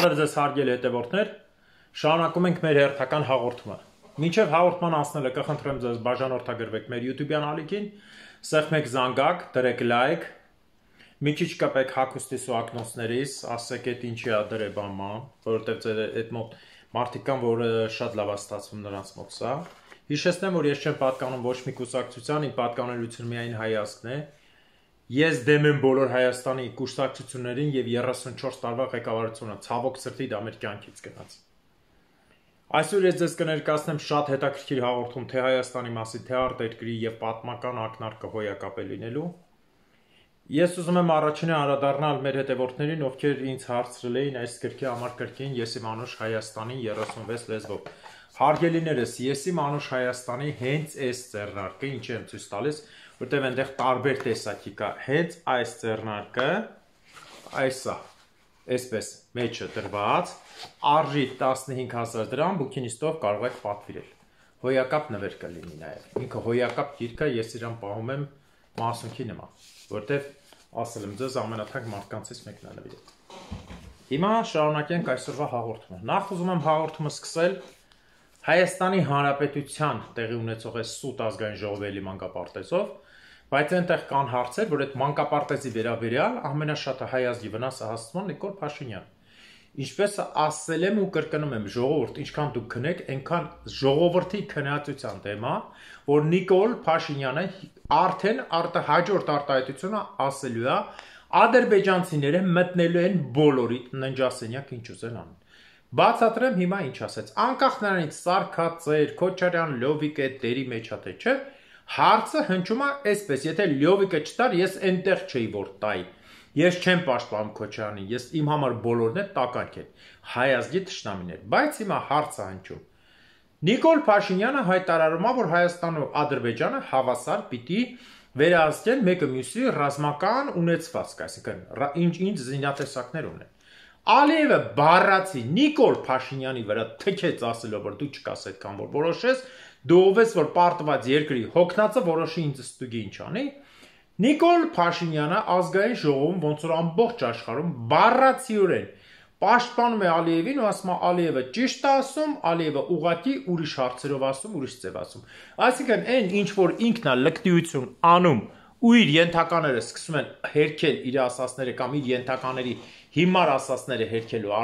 Բարև ձեզ հարգելի հետևորդներ, շարունակում ենք մեր հերթական հաղորդումը։ Մինչև հաղորդման անցնելը կխնդրեմ ձեզ բաժանորդագրվեք մեր YouTube-յան ալիքին, սեղմեք զանգակ, դրեք լայք, մի քիչ կպեք հագուստիս ու ակնոցներից, ասեք այդ ինչի է դրե բամա, որովհետև ձեր այդ մոտ մարդիկ կան, որ շատ լավ է ստացվում նրանց մոտ սա։ Հիշեցնեմ, որ ես չեմ պատկանում ոչ մի կուսակցության, իմ պատկանելությունը միայն հայացքն է։ Ես դեմ եմ բոլոր Հայաստանի կուսակցություններին եւ 34 տարվա ղեկավարությունը, ցավոք սրտի դա մեր կյանքից գնաց։ Այսօր ես ձեզ կներկայացնեմ շատ հետաքրքիր հաղորդում թե Հայաստանի մասին, թե արտերկրի եւ պատմական ակնարկը հոյակապ է լինելու։ Ես ուզում եմ առաջինը անդրադառնալ մեր հետևորդներին, ովքեր ինձ հարցրել էին այս գրքի համար կրկին Եսի Մանուշ Հայաստանի 36 լեզվով։ Հարգելիներս, Եսի Մանուշ Հայաստանի հենց այս ձեռնարկը, ինչ եմ ցույց տալիս, որտեղ այնտեղ տարբեր տեսակի կա, հենց այս ձեռնարկը, այսա, այսպես մեջը դրված, արժի 15,000 դրամ, բուկինիստով կարող եք պատվիրել։ Հոյակապ նվեր կլինի նաև։ Ինքը հոյակապ գիրք է, ես իրան պահում եմ մասունքի նման, որտեղ ասել եմ ձեզ ամենաթանկ մարդկանցից մեկն է նվիրել։ Հիմա շարունակենք այսօրվա հաղորդումը։ Նախ ուզում եմ հաղորդումը սկսել Հայաստանի Հանրապետության տեղի ունեցող այս սուտ ազգային ժողովի էլի մանկապարտեզով, բայց այնտեղ կան հարցեր, որ այդ մանկապարտեզի վերաբերյալ ամենաշատը հայ ազգի վնասը հասցնում Նիկոլ Փաշինյան։ Ինչպես ասել եմ ու կրկնում եմ, ժողովուրդ, ինչքան դուք քնեք, այնքան ժողովրդի քննադատության թեմա, որ Նիկոլ Փաշինյանը արդեն հաջորդ արտահայտությունը ասելու է, ադրբեջանցիները մտնելու են բոլորի ննջասենյակ ինչ ուզեն անեն։ Բացատրեմ հիմա ինչ ասեց, անկախ նրանից Սարգսակյան, Քոչարյան, Լովիկը դերի մեջ է թե չէ, հարցը հնչում է այսպես, եթե Լովիկը չտար, ես այնտեղ չէի որ տայի, ես չեմ պաշտպանում Քոչարյանին, ես իմ համար բոլորն է տականք են, հայ ազգի թշնամիներ, բայց հիմա հարցը հնչում։ Նիկոլ Փաշինյանը հայտարարում է, որ Հայաստանն ու Ադրբեջանը հավասար պիտի վերահսկեն մեկը մյուսի ռազմական ունեցվածք, այսինքն ինչ զինատեսակներ ունեն։ Ալիևը բառացի Նիկոլ Փաշինյանի վրա թքեց ասելով, որ դու չկաս այդքան որ որոշես, դու ով ես որ պարտված երկրի հոգնածը որոշի ինձ ստուգի ինչ անի։ Նիկոլ Փաշինյանը ազգային ժողովում ոնց որ ամբողջ աշխարհում բառացիորեն պաշտպանում է Ալիևին ու ասում է Ալիևը ճիշտ է ասում, Ալիևը ուղղակի ուրիշ հարցերով ասում, ուրիշ ձև ասում։ Այսինքն այն ինչ որ ինքն է լկտիություն անում ու իր ենթակաները սկսում են հերքել իր ասածները կամ իր ենթակաների հիմար ասածները հերքելու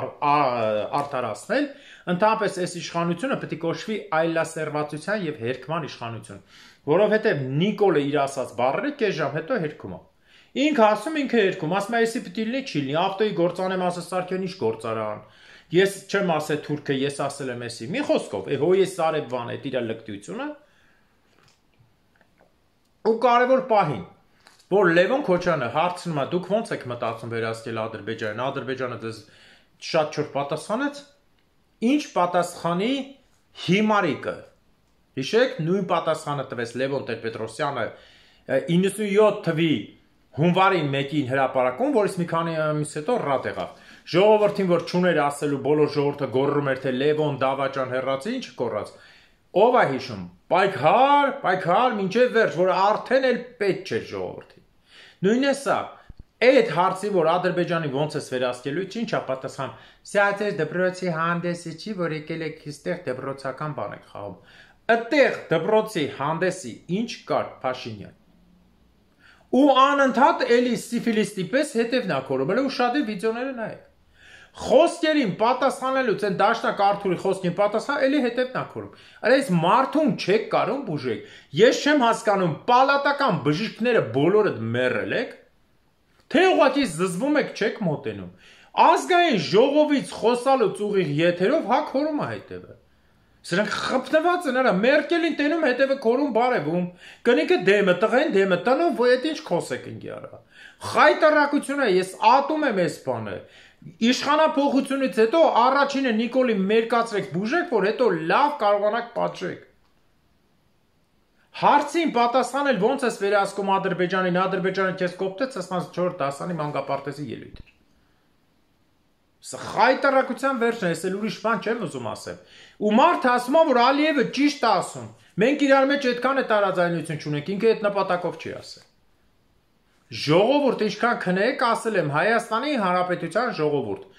արդարացնել, ընդհանրապես այս իշխանությունը պետք է կոչվի այլասերվածության եւ հերքման իշխանություն, որովհետեւ Նիկոլը իր ասած բառերը կես ժամ հետո հերքում է։ Ինքը ասում, ինքը հերքում, ասում է, էսի պիտի լինի, չի լինի, ավտոյի գործանեմ ասել Սարգսյան ինչ գործարան։ Ես չեմ ասել թուրքը, ես ասել եմ էսի։ Մի խոսքով, հոյ է Սարեբվան է իր լկտիությունը։ Ու կարևոր պահին, որ Լևոն Քոչյանը հարցնում է, դուք ո՞նց եք մտածում վերահսկել Ադրբեջանին, Ադրբեջանը ձեզ շատ չոր պատասխանեց, ինչ պատասխանի հիմարիկը։ Հիշեք, նույն պատասխանը տվեց Լևոն Տեր-Պետրոսյանը 97 թվի հունվարի 1-ին հրապարակում, որից մի քանի ամիս հետո ռատ եղավ։ Ժողովրդին, որ չուներ ասելու, բոլոր ժողովուրդը գոռում էր, թե Լևոն Դավաճան հեռացի, ինչ կոռած։ Ով է հիշում, պայքար, մինչև վերջ, որ արդեն էլ պետք չէր ժողովրդին։ Նույնն է սա, այդ հարցի, որ Ադրբեջանի ոնց ես վերահսկելու, ինչ է պատասխան, սա ձեր դպրոցի հանդեսի չի, որ եկել եք այստեղ դպրոցական բան եք խաղում։ Այդտեղ դպրոցի հանդեսի ինչ կար Փաշինյան։ Ու անընդհատ էլի սիֆիլիստի պես հետևն է կորում, ու շատ է վիդեոները նայեք։ Խոսքերին պատասխանելուց են դաշնակ Արթուրի խոսքին պատասխան, էլի հետևն է կորում։ Այս մարդուն չեք կարող բուժեք։ Ես չեմ հասկանում, պալատական բժիշկները բոլորը մեռել եք, թե ուղղակի զզվում եք չեք մոտենում։ Ազգային ժողովից խոսալուց ուղիղ եթերով հա կորում է հետևը։ Սրանք խփնված են, արա Մերկելին տենում հետևը կորում բարևում, կնիկը դեմը, տղեն դեմը, տնով ոյետ ինչ խոսեք ընկի արա։ Խայտարակությունը ես ատում եմ այս բանը։ Իշխանափոխությունից հետո առաջինը Նիկոլի մերկացրեք բուժեք, որ հետո լավ կարողանաք պատժեք։ Հարցին պատասխանել ոնց ես վերահսկում Ադրբեջանին, Ադրբեջանը քեզ կոպտեց, ասած 4 դասանի մանկապարտեզի ելույթ էր։ Սա խայտարակության վերջն է, ես էլ ուրիշ բան չեմ ուզում ասեմ։ Ու մարդը ասում է, որ Ալիևը ճիշտ է ասում։ Մենք իրար մեջ այդքան է տարաձայնություն չունենք, ինքը այդ նպատակով չի ասել։ Ժողովուրդ ինչքան քնեք, ասել եմ Հայաստանի Հանրապետության ժողովուրդ։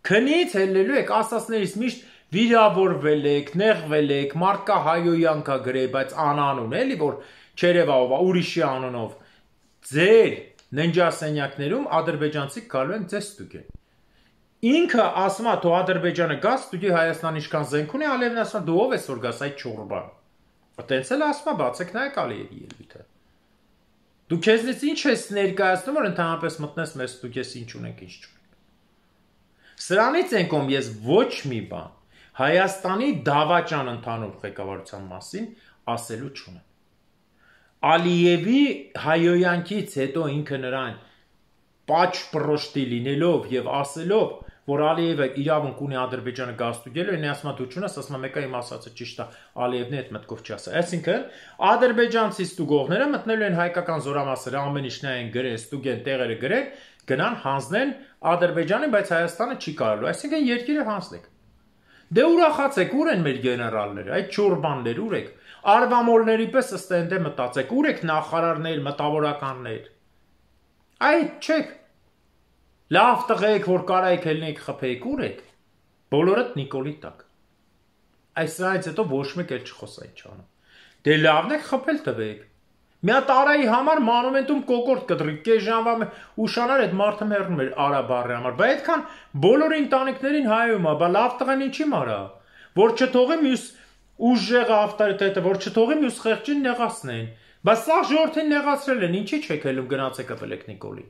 Քնից ելնելու եք, ասածներից միշտ վիրավորվել եք, նեղվել եք, մարդկա հայոյան կա գրե, բայց անանուն, էլի, որ չերևա ուրիշի անունով, ձեր ննջասենյակներում ադրբեջանցիք գալու են ձեզ ստուգեն։ Ինքը ասում է, թող Ադրբեջանը գա, ստուգի Հայաստան ինչքան զենք ունի, Ալիևն ասում է, դու ով ես որ գաս այդ չորբան։ Տենց էլ ասում է, բացեք նայեք Ալիևի ելույթը։ Դու քեզնից ինչ ես ներկայացնում, որ ընդհանրապես մտնես մեզ ստուգես ինչ ունենք, ինչ չունենք։ Սրանից են կողմ ես ոչ մի բան Հայաստանի դավաճան ընդհանուր ղեկավարության մասին ասելու չունեմ։ Ալիևի հայոյանքից հետո ինքը նրան պաչ պրոշտի լինելով եւ ասելով, որ Ալիևը իրավունք ունի Ադրբեջանը գաստուգելու, այն ասում է դու չունես, ասում է մեկը իմ ասածը ճիշտ է, Ալիևն այդ մտքով չի ասա։ Այսինքն ադրբեջանցի ստուգողները մտնելու են հայկական զորամասերը, ամեն ինչն են գրեն, ստուգեն, տեղերը գրեն, գնան հանձնեն Ադրբեջանին, բայց Հայաստանը չի կարելու, այսինքն երկիրը հանձնեք։ Դե ուրախացեք, ուր են մեր գեներալները, այդ չորբաններ ուր եք, արվամոլների պես ըստ այնտե մտածեք, ուր եք նախարարներ, մտավորականներ։ Այդ չեք։ Լավ տղեեք, որ կարայք ելնեիք խփեիք, ուր եք։ Բոլորդ Նիկոլի տակ։ Այս սրանից հետո ոչ մեկ էլ չխոսա ինչ անում։ Դե լավն եք խփել տվեք։ Մի հատ Արայի համար մանումենտում կոկորդ կտրի, կես ժամվա ուշանար այդ մարդը մեռնում էր Արաբարի համար, բայց այդքան բոլոր ընտանիքներին հայում է, բա լավ տղան ինչի մարա, որ չթողի մյուս ուժեղ ավտորիտետը, որ չթողի մյուս խեղճին նեղացնեն։ Բա սա ժողովրդին նեղացրել են, ինչի չեք ելում գնացեք կպելեք Նիկոլի։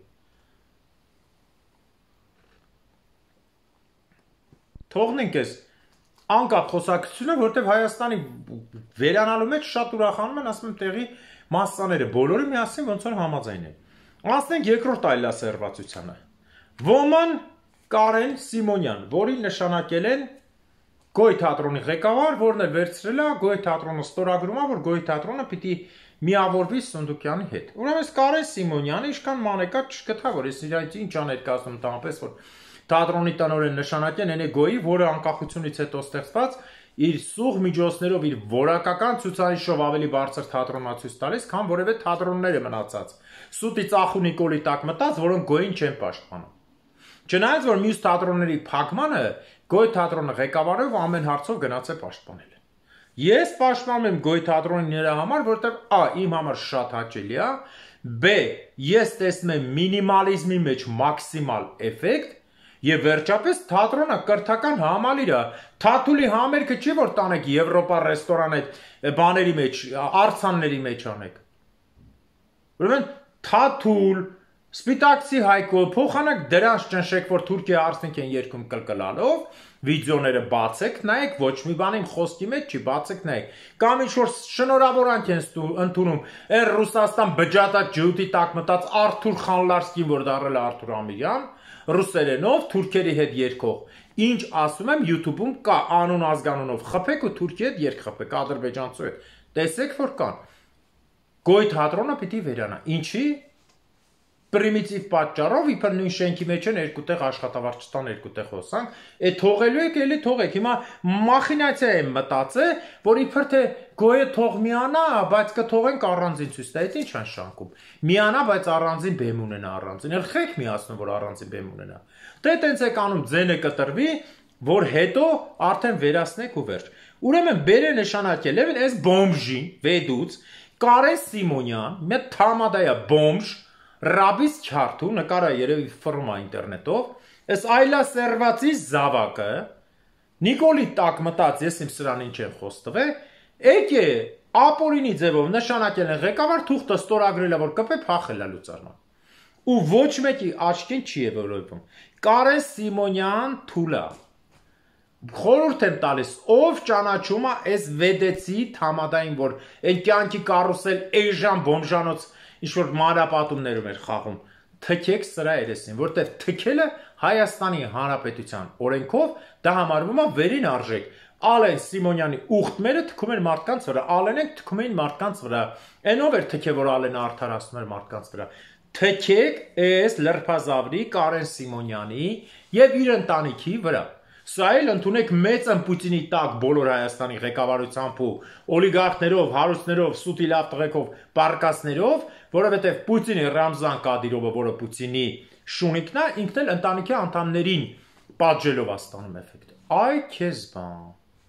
Թողնենք ես անկապ խոսակցությունը, որտեղ Հայաստանի վերանալու մեջ շատ ուրախանում են, ասում եմ տեղի մասսաները, բոլորը միասին ոնց որ համաձայն են։ Անցնենք երկրորդ այլասերվածությանը։ Ոման Կարեն Սիմոնյան, որին նշանակել են Գոյ թատրոնի ղեկավար, որն է վերցրել է Գոյ թատրոնը ստորագրում է, որ Գոյ թատրոնը պիտի միավորվի Սունդուկյանի հետ։ Ուրեմն Կարեն Սիմոնյանը ինչքան մանեկատ չգտա, որ ես իրայից ինչ ա ներկայացնում տանպես, որ թատրոնի տնօրեն նշանակեն այն է Գոյի, որը անկախությունից հետո ստեղծված իր սուղ միջոցներով իր որակական ցուցանիշով ավելի բարձր թատրոնացույց տալիս, քան որևէ թատրոնները մնացած։ Սուտի ծախու Նիկոլի տակ մտած, որոնք Գոյին չեն պաշտպանում։ Չնայած որ մյուս թատրոնների փակմանը Գոյ թատրոնը ղեկավարով ամեն հարցով գնաց է պաշտպանել։ Ես պաշտպանում եմ Գոյ թատրոնին նրա համար, որովհետև A. իմ համար շատ հաճելի է, B. ես տեսնում եմ մինիմալիզմի մեջ մաքսիմալ էֆեկտ, եւ վերջապես թատրոնը կրթական համալիր է։ Թաթուլի համերգը չի որ տանեք Եվրոպա ռեստորան այդ բաների մեջ, արցանների մեջ անեք։ Ուրեմն թաթուլ Սպիտակցի Հայկո փոխանակ դրանց ճնշեք, որ Թուրքիա արցնիկ են երկում կլկլալով, վիդեոները բացեք, նայեք, ոչ մի բան իմ խոսքի մեջ չի, բացեք նայեք։ Կամ ինչ-որ շնորհավորանք են ընդունում, այն Ռուսաստան բջատած ջութի տակ մտած Արթուր Խանլարսկին, որ դառել է Արթուր Ամիրյան, ռուսերենով, թուրքերի հետ երկող։ Ինչ ասում եմ, YouTube-ում կա անուն ազգանունով խփեք ու Թուրքիի հետ երգ խփեք, ադրբեջանցու հետ։ Տեսեք, որ կան։ Գոյ թատրոնը պիտի վերանա։ Ինչի՞։ Պրիմիտիվ պատճառով իբր նույն շենքի մեջ են երկու տեղ աշխատավարձ չտան, երկու տեղ հոսանք, այդ թողելու եք, էլի թողեք։ Հիմա մախինացիա եմ մտածել, որ իբր թե Գոյը թող միանա, բայց կթողենք առանձին ցույց տա, այդ ինչ են շանկում։ Միանա, բայց առանձին բեմ ունենա առանձին։ Էլ խեք միացնում, որ առանձին բեմ ունենա։ Դե տենց եք անում, ձենը կտրվի, որ հետո արդեն վերացնեք ու վերջ։ Ուրեմն բերե նշանակել եմ այս բոմժին, վեդուց, Կարեն Սիմոնյան, մի թամադայա բոմժ Ռաբիս չարթու, նկարա երևի ֆորմա ինտերնետով, այս այլասերվածի զավակը, Նիկոլի տակ մտած, ես իմ սրանին չեմ խոստվել, եկ է ապորինի ձևով նշանակել են ղեկավար թուղթը ստորագրել է, որ կպե փախել է լուծարման։ Ու ոչ մեկի աչքին չի եվորոյվում։ Կարեն Սիմոնյան թուլա։ Խորհուրդ եմ տալիս, ով ճանաչում է այս վեդեցի թամադային, որ այն կյանքի կարուսել էժան բոմժանոց ինչ-որ մանրապատումներում էր խաղում, թքեք սրա երեսին, որտեղ թքելը Հայաստանի Հանրապետության օրենքով դա համարվում է վերին արժեք։ Ալեն Սիմոնյանի ուխտմերը թքում են մարդկանց վրա, Ալենենք թքում էին մարդկանց վրա, այնով էր թքե, որ Ալենը արդարացնում էր մարդկանց վրա։ Թքեք այս լրբազավրի Կարեն Սիմոնյանի եւ իր ընտանիքի վրա։ Սա էլ ընդունեք մեծ Պուտինի տակ բոլոր Հայաստանի ղեկավարությամբ ու օլիգարխներով, հարուստներով, սուտի լավ տղեկով, պարկասներով, որովհետև Պուտինի Ռամզան Կադիրովը, որը Պուտինի շունիկն է, ինքն էլ ընտանիքի անդամներին պատժելով է ստանում էֆեկտ։ Այ քեզ բան։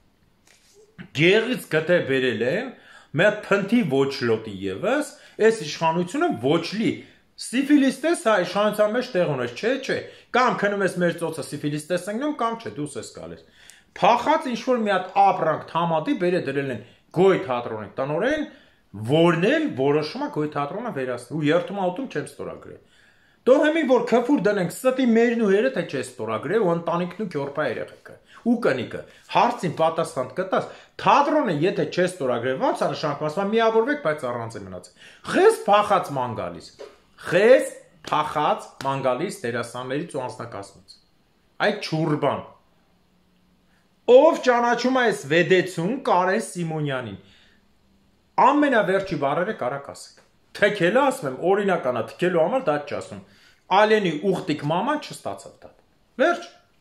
Գեղից գտե բերել են, մեր փնթի ոչ լոտի եւս, այս իշխանությունը ոչ լի։ Սիֆիլիստես հա իշխանության մեջ տեղ ունես, չէ։ Կամ քնում ես մեր ծոցը սիֆիլիստես ընկնում, կամ չէ, դուս ես գալիս։ Փախած ինչ որ մի հատ ապրանք թամադի բերե դրել են գոյ թատրոնի տնօրեն, որն էլ որոշումը գոյ թատրոնը վերացնի ու երթում աուտում չեմ ստորագրել։ Թողեմի որ քֆուր դնենք ստի մերն ու հերը թե չէ ստորագրել ու ընտանիքն ու քյորփա երեխեքը ու կնիկը հարցին պատասխան կտաս թատրոնը եթե չէ ստորագրել ո՞նց է նշանակված միավորվեք բայց առանց է մնաց խես փախած ման գալիս խես փախած ման գալիս դերասաններից ու անձնակազմից այդ չուրբան ով ճանաչում է այս վեդեցուն Կարեն Սիմոնյանին ամենավերջի բառերը կարակ ասեք թքելը ասում եմ օրինականա թքելու համար դա չասում Ալենի ուխտիկ մաման չստացավ դա վերջ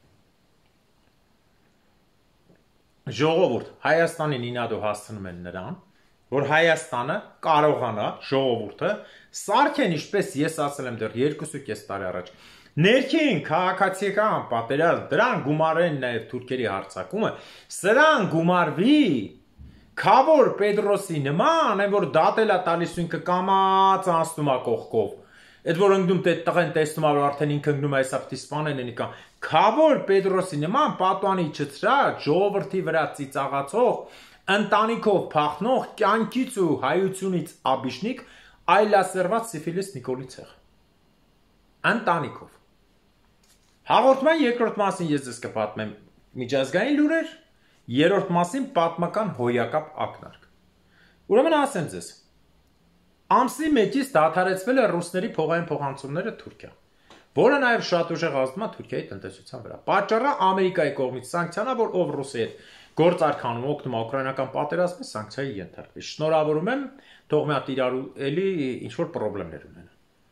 ժողովուրդ Հայաստանի նինադու հասցնում են նրան որ Հայաստանը կարողանա ժողովուրդը սարքեն ինչպես ես ասել եմ դեռ 2.5 տարի առաջ ներքին քաղաքացիական պատերազմ դրան գումարեն նաև թուրքերի հարձակումը սրան գումարվի Քավոր Պետրոսի նման այն որ դատելա տալիս ինքը կամած անցնում է կողքով այդ որ ընկնում դե տղեն տեսնում որ արդեն ինքը ընկնում է հեսա պիտի սպանեն ենիկա Քավոր Պետրոսի նման պատուանի չծրած ժողովրդի վրա ծիծաղացող ընտանիքով փախնող կյանքից ու հայությունից աբիշնիկ այլասերված սիֆիլիս Նիկոլի ցեղ ընտանիքով Հաղորդման երկրորդ մասին ես ձեզ կպատմեմ միջազգային լուրեր Երրորդ մասին պատմական հոյակապ ակնարկ։ Ուրեմն ասեմ ձեզ, ամսի 1-ից դադարեցվել է ռուսների փողային փոխանցումները Թուրքիա, որը նաև շատ ուժեղ ազդում է Թուրքիայի տնտեսության վրա։ Պատճառը Ամերիկայի կողմից սանկցիան է, որ ով ռուսի հետ գործ արքանում օգնում է ուկրաինական պատերազմի սանկցիայի ենթարկվի։ Շնորհավորում եմ, թող մի հատ իրար էլի ինչ որ խնդիրներ ունենան։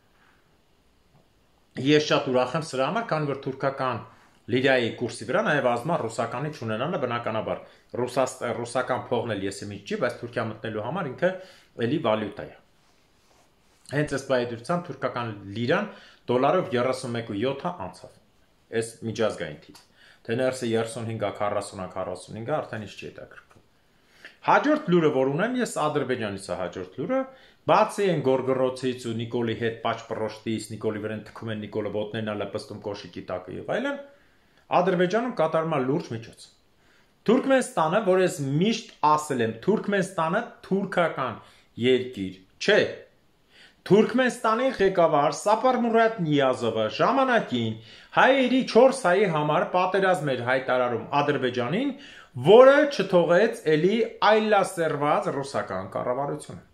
Ես շատ ուրախ եմ սրա համար, քանի որ թուրքական Լիրիայի կուրսի վրա նաև ազդում է ռուսականի չունենալը բնականաբար ռուսական փողն էլ եսի միջ չի, բայց Թուրքիա մտնելու համար ինքը էլի վալյուտա է։ Հենց այս բայդրության թուրքական լիրան դոլարով 31.7 անցավ։ Այս միջազգային թիվ։ Թե ներսը 35-40-45 արդեն ինչ չի հետաքրքրում։ Հաջորդ լուրը, որ ունեմ, ես Ադրբեջանից է հաջորդ լուրը, բացի են Գորգորոցից ու Նիկոլի հետ պաչպրոշտից, Նիկոլի վրան թքում են Նիկոլը ոտներն ալը պստում կոշիկի տակը եւ այլն, Ադրբեջանում կատարում է լուրջ միջոց։ Թուրքմենստանը, որ ես միշտ ասել եմ, Թուրքմենստանը թուրքական երկիր չէ։ Թուրքմենստանի ղեկավար Սապար Մուրադ Նիազովը ժամանակին հայերի 4 հայի համար պատերազմ էր հայտարարում Ադրբեջանին, որը չթողեց էլի այլասերված ռուսական կառավարությունը։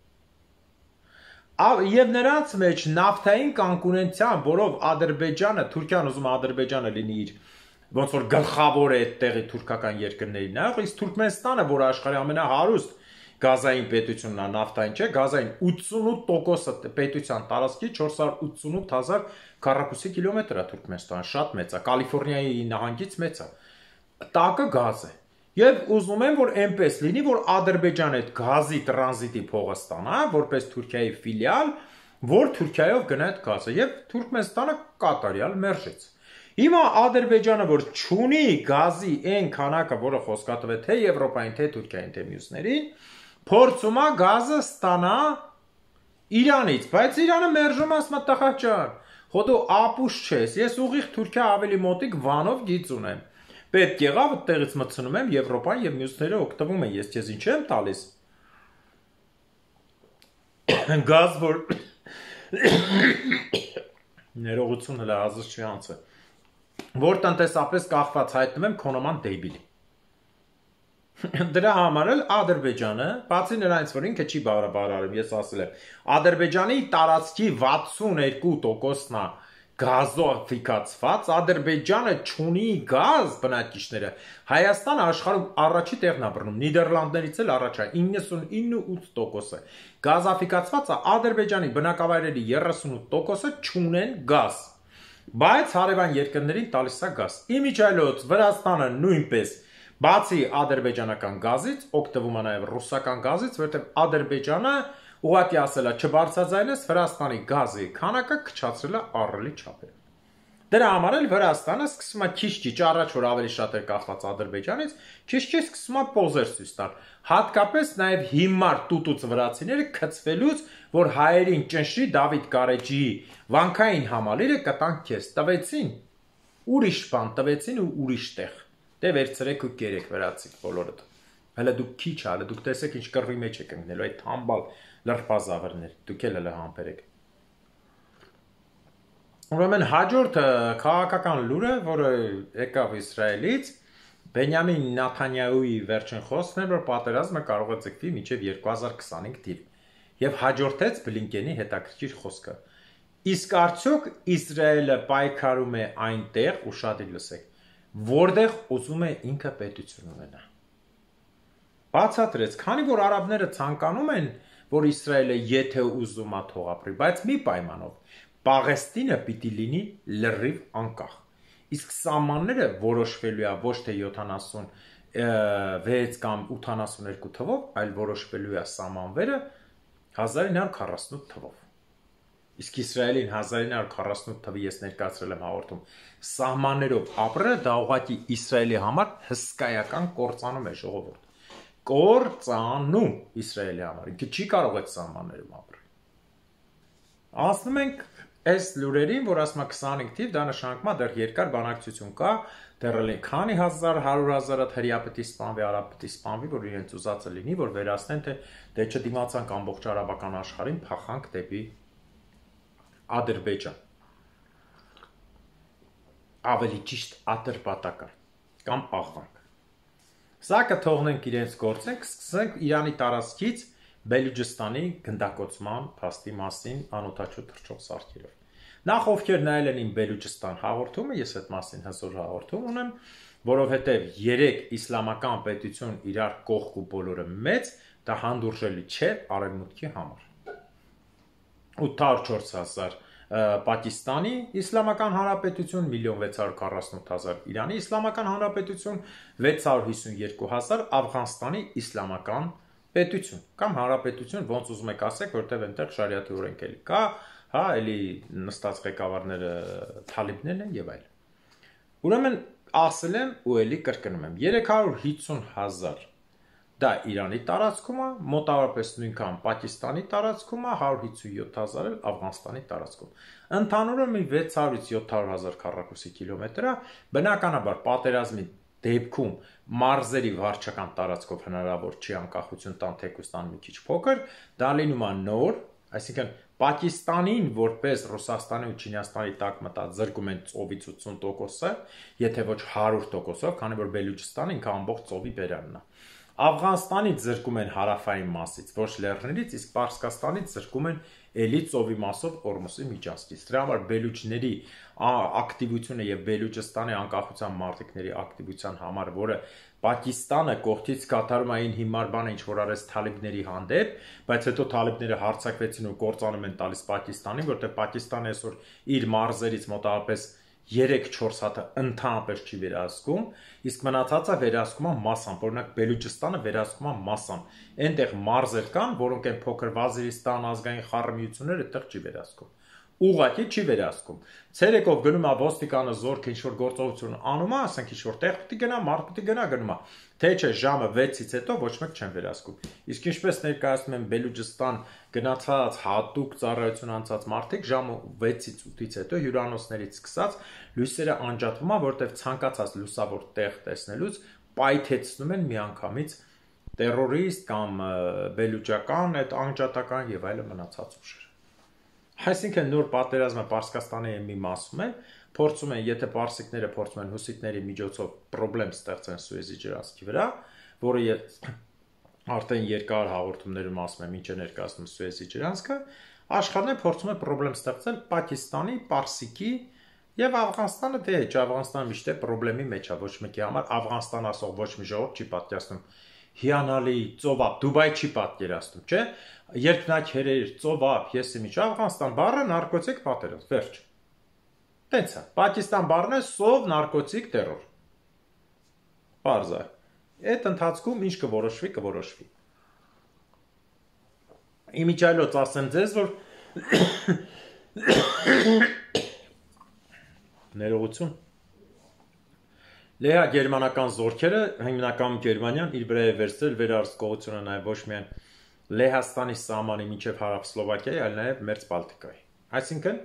Եվ նրանց մեջ նավթային կոնկուրենցիան, որով Ադրբեջանը, Թուրքիան ուզում է Ադրբեջանը լինի իր ոնց որ գլխավոր է այդտեղի թուրքական երկրների նայող, իսկ Թուրքմենստանը, որ աշխարհի ամենահարուստ գազային պետությունն է, նավթային չէ, գազային 88% պետության տարածքի 488,000 քառակուսի կիլոմետր է Թուրքմենստանը, շատ մեծ է, Կալիֆոռնիայի նահանգից մեծ է։ Տակը գազ է։ Եվ ուզում եմ, որ այնպես լինի, որ Ադրբեջանը այդ գազի տրանզիտի փողը ստանա, որպես Թուրքիայի ֆիլիալ, որ Թուրքիայով գնա այդ գազը, եւ Թուրքմենստանը կատարյալ մերժեց։ Հիմա Ադրբեջանը, որ չունի գազի այն քանակը, որը խոսքատվե թե Եվրոպային, թե Թուրքիային, թե մյուսներին, փորձում է գազը ստանա Իրանից, բայց Իրանը մերժում ասում է տղաճան, խո դու ապուշ չես, ես ուղիղ Թուրքիա ավելի մոտիկ Վանով գիծ ունեմ։ Պետք եղավ այդտեղից մտցնում եմ Եվրոպան եւ մյուսները օգտվում են, ես քեզ ինչ եմ տալիս։ Գազ որ ներողություն հələ ազս չի անցը։ Որ տնտեսապես կախված հայտնում եմ քոնոման դեբիլի։ Դրա համար էլ Ադրբեջանը, բացի նրանից, որ ինքը չի բարաբարարում, ես ասել եմ, Ադրբեջանի տարածքի 62%-ն է գազոֆիկացված, Ադրբեջանը չունի գազ, բնակիչները, Հայաստանը աշխարհում առաջի տեղն է բռնում, Նիդերլանդներից էլ առաջ է, 99.8% գազաֆիկացված է, Ադրբեջանի բնակավայրերի 38%-ը չունեն գազ, բայց հարևան երկրներին տալիս է գազ։ Իմիջիայլոց Վրաստանը նույնպես բացի ադրբեջանական գազից, օգտվում է նաև ռուսական գազից, որտեղ Ադրբեջանը ուղղակի ասել է չբարձրաձայնես Վրաստանի գազի քանակը քչացրել է ահռելի չափերով։ Դրա համար էլ Վրաստանը սկսում է քիչ-քիչ առաջ որ ավելի շատ էր կախված Ադրբեջանից, քիչ-քիչ սկսում է պոզեր ցույց տալ։ Հատկապես նաև հիմար տուտուց վրացիները քծվելուց, որ հայերին ճնշի Դավիթ Գարեջիի վանքային համալիրը կտանք քեզ, տվեցին ուրիշ բան, տվեցին ու ուրիշ տեղ։ Դե վերցրեք ու կերեք վրացիք բոլորդ։ Հələ դուք քիչ, հələ դուք տեսեք ինչ կռվի մեջ եք ընկնելու, այդ թամբալ լրբազավրներ, դուք էլ հələ համբերեք։ Ուրեմն հաջորդը քաղաքական լուրը, որը եկավ Իսրայելից, Բենյամին Նեթանյահուի վերջին խոսքն էր, որ պատերազմը կարող է ձգվի մինչև 2025 թիվ, եւ հաջորդեց Բլինկենի հետաքրքիր խոսքը։ Իսկ արդյոք Իսրայելը պայքարում է այնտեղ, ու շատ լսեք, որտեղ ուզում է ինքը պետություն ունենա։ Բացատրեց, քանի որ արաբները ցանկանում են, որ Իսրայելը եթե ուզում է թող ապրի, բայց մի պայմանով, Պաղեստինը պիտի լինի լրիվ անկախ։ Իսկ սահմանները որոշվելու է ոչ թե 76 կամ 82 թվով, այլ որոշվելու է սահմանվերը 1948 թվով։ Իսկ Իսրայելին 1948 թվի ես ներկայացրել եմ հաղորդում, սահմաններով ապրելը դա ուղղակի Իսրայելի համար հսկայական կործանում է ժողովուրդ։ Կործանում Իսրայելի համար, ինքը չի կարող այդ սահմաններում ապրել։ Անցնում ենք այս լուրերին, որ ասում է 25 թիվ, դա նշանակում է դեռ երկար բանակցություն կա, դեռ քանի հազար, 100,000 հրյա պետք է սպանվի, արաբ պետք է սպանվի, որ իրենց ուզածը լինի, որ վերացնեն, թե դե չդիմացանք ամբողջ արաբական աշխարհին, փախանք դեպի Ադրբեջան։ Ավելի ճիշտ Ատրպատական կամ պահվանք։ Սա կթողնենք իրենց գործենք, սկսենք Իրանի տարածքից Բելուջիստանի գնդակոծման փաստի մասին անօթաչու թռչող սարքերով։ Նախ ովքեր նայել են իմ Բելուջիստան հաղորդումը, ես այդ մասին հզոր հաղորդում ունեմ, որովհետև 3 իսլամական պետություն իրար կողք ու բոլորը մեծ, դա հանդուրժելի չէ արևմուտքի համար։ 804,000 Պակիստանի իսլամական հանրապետություն, 1,648,000 Իրանի իսլամական հանրապետություն, 652,000 Աֆղանստանի իսլամական պետություն կամ հանրապետություն, ոնց ուզում եք ասեք, որտեղ այնտեղ շարիաթի օրենք էլի կա, հա, էլի նստած ղեկավարները թալիբներն են եւ այլն։ Ուրեմն ասել եմ ու էլի կրկնում եմ, 350,000 դա Իրանի տարածքում է, մոտավորապես նույնքան Պակիստանի տարածքում է, 157,000 էլ Աֆղանստանի տարածքում։ Ընդհանուրը մի 600-ից 700,000 քառակուսի կիլոմետր է, բնականաբար պատերազմի դեպքում մարզերի վարչական տարածքով հնարավոր չի անկախություն տան թեկուզ տան մի քիչ փոքր, դա լինում է նոր, այսինքն Պակիստանին որպես Ռուսաստանի ու Չինաստանի տակ մտած զրկում են ծովից 80%-ը, եթե ոչ 100%-ով, քանի որ Բելուջիստանը ինքը ամբողջ ծովի բերանն է։ Աֆղանստանից զրկում են հարավային մասից, ոչ լեռներից, իսկ Պարսկաստանից զրկում են էլի ծովի մասով Օրմուսի միջանցքից։ Դրա համար բելուջների ակտիվությունը եւ Բելուջիստանի անկախության մարտիկների ակտիվության համար, որը Պակիստանը կողքից կատարում այն հիմար բանը, ինչ որ արեց թալիբների հանդեպ, բայց հետո թալիբները հարձակվեցին ու կործանում են տալիս Պակիստանին, որտեղ Պակիստանը այսօր իր մարզերից մոտավորապես 3-4 հատը ընդհանրապես չի վերահսկում, իսկ մնացածը վերահսկում է մասամբ, օրինակ Բելուջիստանը վերահսկում է մասամբ։ Այնտեղ մարզեր կան, որոնք են փոքր Վազիրիստան, ազգային խառը միությունները, այդտեղ չի վերահսկում։ Ուղղակի չի վերահսկում։ Ցերեկով գնում է ոստիկանը զորք ինչ-որ գործողություն անում է, ասենք ինչ-որ տեղ պիտի գնա, մարդ պիտի գնա, գնում է։ Թե չէ ժամը 6-ից հետո ոչ մեկ չեն վերահսկում։ Իսկ ինչպես ներկայացնում են Բելուջիստան գնացած հատուկ ծառայություն անցած մարդիկ ժամը 6-ից 8-ից հետո հյուրանոցներից սկսած լույսերը անջատվում է, որտեղ ցանկացած լուսավոր տեղ տեսնելուց պայթեցնում են միանգամից տերորիստ կամ բելուջական, այդ անջատական եւ այլն մնացած ուժեր։ Այսինքն նոր պատերազմը Պարսկաստանի մի մասում է, փորձում են, եթե պարսիկները փորձում են հուսիտների միջոցով խնդրեմ ստեղծեն Սուեզի ջրածքի վրա, որը արդեն երկար հաղորդումներում ասում եմ, ինչ է ներկայացնում Սուեզի ջրանցքը, աշխարհն փորձում է խնդրեմ ստեղծել Պակիստանի, Պարսիկի եւ Աֆղանստանը, դե չէ, Աֆղանստանը միշտ է խնդրեմի մեջ է, ոչ մեկի համար Աֆղանստան ասող ոչ մի ժողով չի պատկերացնում հիանալի ծովափ, Դուբայ չի պատկերացնում, չէ՞։ Երկնաչ հերեր, ծովափ, եսի միջ Աֆղանստան բառը նարկոտիկ պատերազմ, վերջ։ Տենց է, Պակիստան բառն է սով նարկոտիկ տերոր։ Պարզ է։ Այդ ընթացքում ինչ կորոշվի, կորոշվի։ Իմիջայլոց ասեմ ձեզ, որ Ներողություն։ Լեհա գերմանական զորքերը հիմնականում Գերմանիան իր վրա է վերցրել վերահսկողությունը նաև ոչ միայն Լեհաստանի սահմանի մինչև հարավ Սլովակիայի, այլ նաև Մերձ Բալտիկայի։ Այսինքն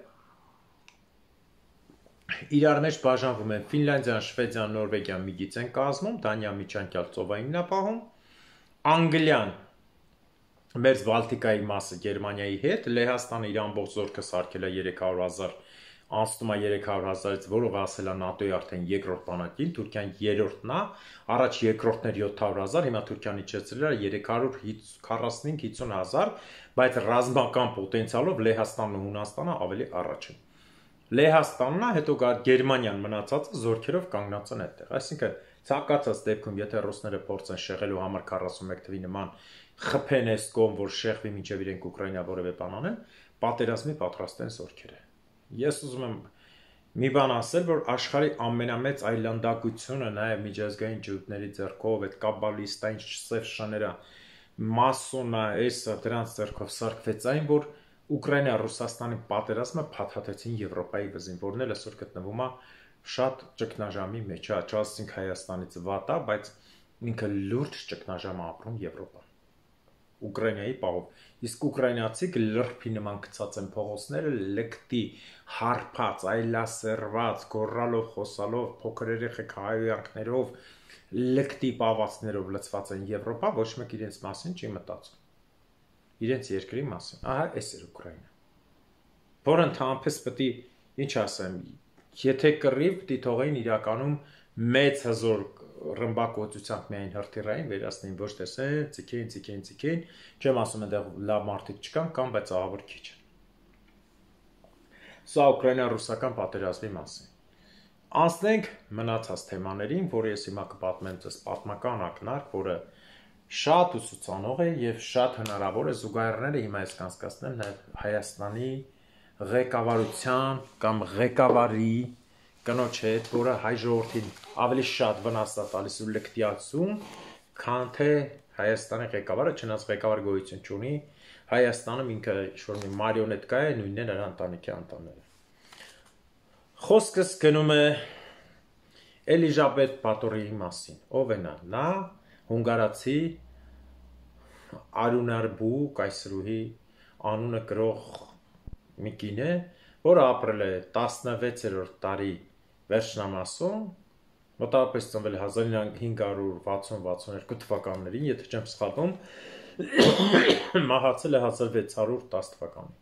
իրար մեջ բաժանվում են Ֆինլանդիան, Շվեդիան, Նորվեգիան միգից են կազմում, Դանիան միջանկյալ ծովային ապահում, Անգլիան Մերձ Բալտիկայի մասը Գերմանիայի հետ, Լեհաստանը իր ամբողջ զորքը սարքել է 300,000, անցնում է 300,000-ից, որով ասել է ՆԱՏՕ-ի արդեն երկրորդ բանակին, Թուրքիան երրորդն է, առաջ երկրորդն էր 700,000, հիմա Թուրքիան իջեցրել է 345-50,000, բայց ռազմական պոտենցիալով Լեհաստանն ու Հունաստանը ավելի առաջ են։ Լեհաստանն է, հետո Գերմանիան մնացածը զորքերով կանգնած են այդտեղ։ Այսինքն ցանկացած դեպքում, եթե ռուսները փորձեն շեղելու համար 41 թվի նման խփեն այս կողմ, որ շեղվի մինչև իրենք Ուկրաինա որևէ բան անեն, պատերազմի պատրաստ են զորքերը։ Ես ուզում եմ մի բան ասել, որ աշխարհի ամենամեծ այլանդակությունը նաև միջազգային ջհուդների ձեռքով, այդ կաբալիստային սև շները, մասոնա, էսը դրանց ձեռքով սարքվեց այն, որ Ուկրաինա-Ռուսաստանի պատերազմը փաթաթեցին Եվրոպայի վզին, որն էլ այսօր գտնվում է շատ ճգնաժամի մեջ, չասենք Հայաստանից վատ է, բայց ինքը լուրջ ճգնաժամ է ապրում Եվրոպան։ Ուկրաինայի պահով, իսկ ուկրաինացիք լրբի նման գցած են փողոցները, լկտի, հարբած, այլասերված, գոռալով, խոսալով, փոքր երեխեք հայոյանքներով, լկտի պահվածքներով լցված են Եվրոպա, ոչ մեկ իրենց մասին չի մտածում։ Իրենց երկրի մասին։ Ահա այս էր Ուկրաինա։ Որը ընդհանրապես պետք է, ինչ ասեմ, եթե կռիվ, պետք է թողեին իրականում մեծ հզոր ռմբակոծությամբ միայն հրթիռային վերացնեին, ոչ թե ցիկեն, չեմ ասում այնտեղ լավ մարդիկ չկան կամ բայց ահավոր քիչ են։ Սա ուկրաինա-ռուսական պատերազմի մասին։ Անցնենք մնացած թեմաներին, որը ես հիմա կպատմեմ ձեզ պատմական ակնարկ, որը շատ ուսուցանող է եւ շատ հնարավոր է զուգահեռները հիմա ես կանցկացնեմ նաեւ Հայաստանի ղեկավարության կամ ղեկավարի կնոջ հետ, որը հայ ժողովրդին ավելի շատ վնաս է տալիս ու լկտիացում, քան թե Հայաստանի ղեկավարը, չնայած ղեկավար գոյություն չունի, Հայաստանում ինքը ինչ-որ մի մարիոնետկա է, նույնն է նրա ընտանիքի անդամները։ Խոսքս գնում է Էլիզաբետ Բաթորիի մասին։ Ով է նա։ Նա հունգարացի Արունարբու կայսրուհի անունը կրող մի կին է, որը ապրել է 16-րդ դարի վերջնամասում, մոտավորապես ծնվել 1560-62 թվականներին, եթե չեմ սխալվում, մահացել է 1610 թվականին։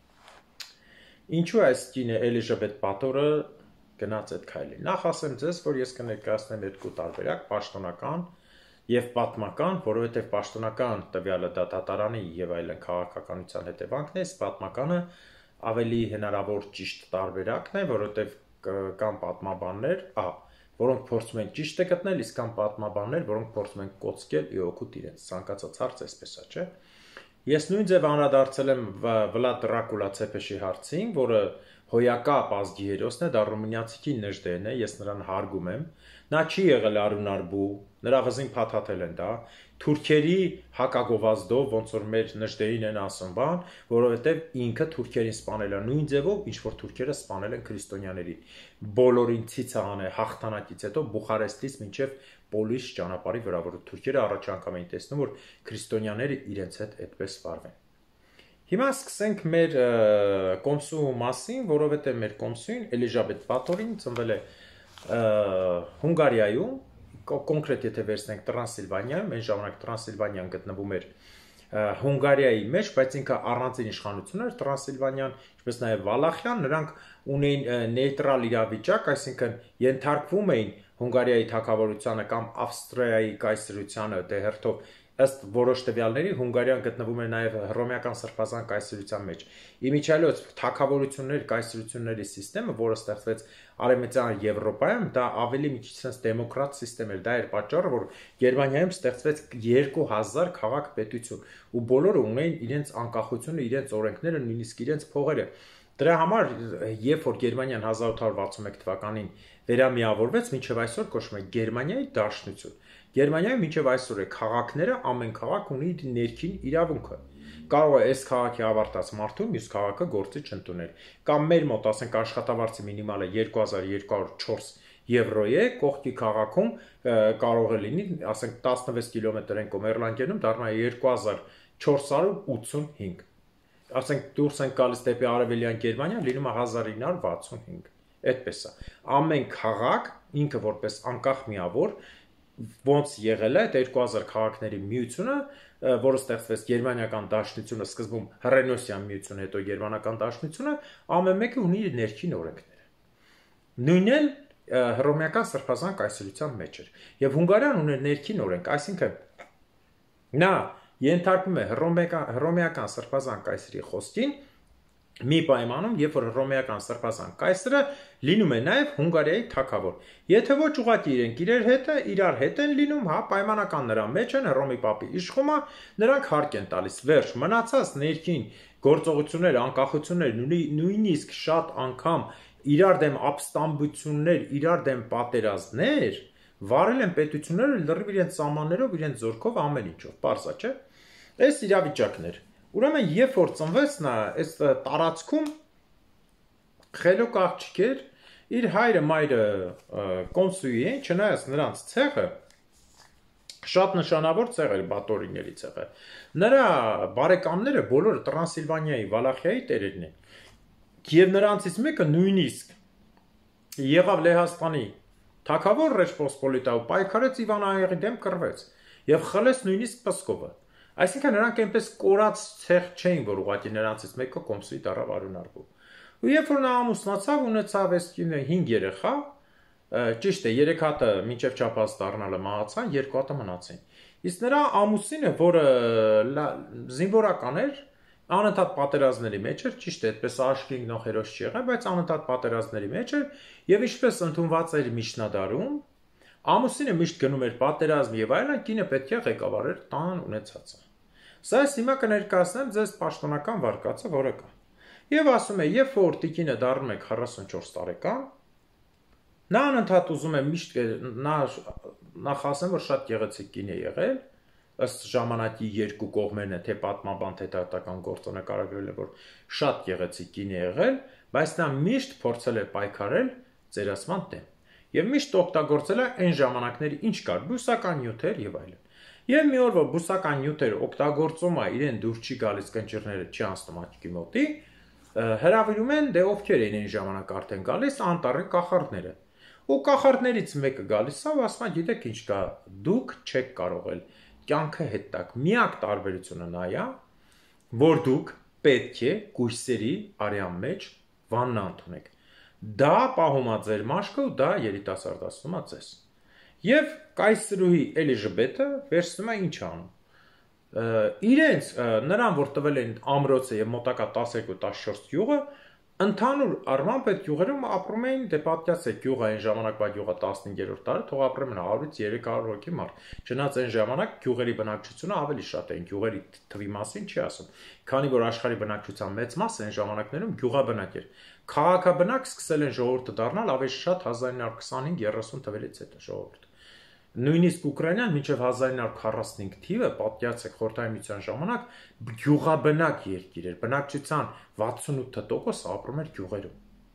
Ինչու այս կինը Էլիզաբետ Բաթորը գնաց այդ քայլին։ Նախ ասեմ ձեզ, որ ես կներկայացնեմ երկու տարբերակ՝ պաշտոնական եւ պատմական, որովհետեւ պաշտոնական տվյալը դա դատարանի եւ այլն քաղաքականության հետևանքն է, իսկ պատմականը ավելի հնարավոր ճիշտ տարբերակն է, որովհետեւ կան պատմաբաններ, որոնք փորձում են ճիշտը գտնել, իսկ կան պատմաբաններ, որոնք փորձում են կոծկել ի օգուտ իրենց։ Ցանկացած հարց էսպես է, չէ՞։ Ես նույն ձև անդրադարձել եմ Վլադ Դրակուլա Ցեպեշի հարցին, որը հոյակապ ազգի հերոսն է, դա ռումինացիքի նժդեն է, ես նրան հարգում եմ։ Նա չի եղել Արունարբու, նրա վզին փաթաթել են դա, թուրքերի հակագովազդով, ոնց որ մեր նժդեին են ասում բան, որովհետև ինքը թուրքերին սպանել է նույն ձևով, ինչ որ թուրքերը սպանել են քրիստոնյաներին։ Բոլորին ցիցան է հաղթանակից հետո Բուխարեստից մինչև Պոլիս ճանապարհի վրա, որ թուրքերը առաջ անգամ էին տեսնում, որ քրիստոնյաները իրենց հետ այդպես վարվեն։ Հիմա սկսենք մեր կոմսու մասին, որովհետև մեր կոմսուն Էլիզաբետ Բաթորին ծնվել է Հունգարիայում, կոնկրետ եթե վերցնենք Տրանսիլվանիայում, այն ժամանակ Տրանսիլվանիան գտնվում էր Հունգարիայի մեջ, բայց ինքը առանձին իշխանություն էր, Տրանսիլվանիան, ինչպես նաև Վալախիան, նրանք ունեին նեյտրալ իրավիճակ, այսինքն ենթարկվում էին Հունգարիայի թագավորությանը կամ Ավստրիայի կայսրությանը, դե հերթով ըստ որոշ տվյալների Հունգարիան գտնվում է նաև հռոմեական սրբազան կայսրության մեջ։ Իմիջիայլոց թագավորությունների, կայսրությունների համակարգը, որը ստեղծվեց Արևմտյան Եվրոպայում, դա ավելի մի քիչ դեմոկրատ համակարգ էր, դա էր պատճառը, որ Գերմանիայում ստեղծվեց 2000 քաղաք-պետություն, ու բոլորը ունեին իրենց անկախությունը, իրենց օրենքները, նույնիսկ իրենց փողերը։ Դրա համար, երբ որ Գերմանիան 1861 թվականին վերամիավորվեց, մինչև այսօր կոչվում է Գերմանիայի Դաշնություն։ Գերմանիայում մինչև այսօր է քաղաքները ամեն քաղաք ունի իր ներքին իրավունքը։ կարող է այս քաղաքի ավարտած մարդուն մյուս քաղաքը գործի չընդունել։ Կամ մեր մոտ, ասենք, աշխատավարձի մինիմալը 2204 եվրո է, կողքի քաղաքում կարող է լինի, ասենք, 16 կիլոմետր են Կոմերլանդիանում, դառնա 2485։ Ասենք, դուրս են գալիս դեպի Արևելյան Գերմանիա, լինում է 1965։ Այդպես է։ Ամեն քաղաք ինքը որպես անկախ միավոր ոնց եղել է այդ 2000 քաղաքների միությունը, որը ստեղծվեց Գերմանիական Դաշնությունը, սկզբում Հռենոսյան միությունը, հետո Գերմանական Դաշնությունը, ամեն մեկը ունի իր ներքին օրենքները։ Նույնն էլ Հռոմեական Սրբազան կայսրության մեջ էր։ Եվ Հունգարիան ուներ ներքին օրենք, այսինքն նա ենթարկվում է Հռոմեական Սրբազան կայսրի խոսքին մի պայմանում, երբ որ Հռոմեական Սրբազան կայսրը լինում է նաև Հունգարիայի թագավոր։ Եթե ոչ ուղղակի իրենք իրար հետ են լինում, հա, պայմանական նրա մեջ են Հռոմի պապի իշխումը, նրանք հարկ են տալիս։ Վերջ, մնացած ներքին գործողություններ, անկախություններ, նույնիսկ շատ անգամ իրար դեմ ապստամբություններ, իրար դեմ պատերազմներ, վարել են պետությունները լրիվ իրենց սահմաններով, իրենց զորքով, ամեն ինչով, պարզա, չէ՞։ Այս իրավիճակն էր։ Ուրեմն, երբ որ ծնվեց նա, այս տարածքում խելոք աղջիկ էր, իր հայրը մայրը կոնսուլի էին, չնայած նրանց ցեղը շատ նշանավոր ցեղ էր, Բատորիների ցեղը։ Նրա բարեկամները բոլորը Տրանսիլվանիայի, Վալախիայի տերերն են։ Եվ նրանցից մեկը նույնիսկ եղավ Լեհաստանի թագավոր Ռեջպոսպոլիտայով, պայքարեց Իվան Այեղի դեմ, կռվեց եւ խլեց նույնիսկ Պսկովը։ Այսինքն նրանք այնպես կորած ցեղ չէին, որ ուղղակի նրանցից մեկը կոմսուլի դառավ արյունարբու։ Ու երբ որ նա ամուսնացավ, ունեցավ 5 երեխա, ճիշտ է, 3 հատը մինչև չափած դառնալը մահացան, 2 հատը մնացին։ Իսկ նրա ամուսինը, որը զինվորական էր, անընդհատ պատերազմների մեջ էր, ճիշտ է, այդպես աշկի նոխերոս չեղավ, բայց անընդհատ պատերազմների մեջ էր, եւ ինչպես ընդունված էր միջնադարում, ամուսինը միշտ գնում էր պատերազմ եւ այլն, կինը պետք է ղեկավարեր տան ունեցածը։ Սա ես հիմա կներկայացնեմ ձեզ պաշտոնական վարկածը, որը կա։ Եվ ասում է, երբ որ տիկինը դառնում է 44 տարեկան, նա անընդհատ ուզում է միշտ նախ ասեմ, որ շատ գեղեցիկ կին է եղել, ըստ ժամանակի երկու կողմերն է, թե պատմաբան, թե դատական գործը նկարագրել է, որ շատ գեղեցիկ կին է եղել, բայց նա միշտ փորձել է պայքարել ծերացման դեմ։ Եվ միշտ օգտագործել է այն ժամանակների ինչ կար, բուսական նյութեր եւ այլն։ Եվ մի օր որ բուսական նյութեր օգտագործում է, իրեն դուր չի գալիս կնճիռները չի անցնում աչքի մոտի, հրավիրում են դե ովքեր էին այն ժամանակ արդեն գալիս անտառի կախարդները։ Ու կախարդներից մեկը գալիս է ու ասում է, գիտեք ինչ կա, դուք չեք կարող էլ կյանքը հետ տակ։ Միակ տարբերությունը նա է, որ դուք պետք է կույսերի արյան մեջ վաննա ընդունեք։ Դա պահում է ձեր մաշկը ու դա երիտասարդացնում է ձեզ։ Եվ կայսրուհի Էլիժբեթը վերցնում է ինչ անում։ Իրենց նրան, որ տվել են ամրոցը եւ մոտակա 12-14 գյուղը, ընդհանուր առմամբ այդ գյուղերում ապրում էին, դե պատկերացեք, գյուղը այն ժամանակվա գյուղը 15-րդ դարը, թող ապրում են 100-300 հոգի մարդ։ Չնայած այն ժամանակ գյուղերի բնակչությունը ավելի շատ էին, գյուղերի թվի մասին չի ասում։ Քանի որ աշխարհի բնակչության մեծ մասը այն ժամանակներում գյուղաբնակ էր։ Քաղաքաբնակ սկսել են ժողովուրդը դառնալ ավելի շատ 1925-30 թվերից հետո ժողովուրդ։ Նույնիսկ Ուկրաինան մինչև 1945 թիվը, պատկերացեք, Խորհրդային Միության ժամանակ գյուղաբնակ երկիր էր, բնակչության 68% ապրում էր գյուղերում։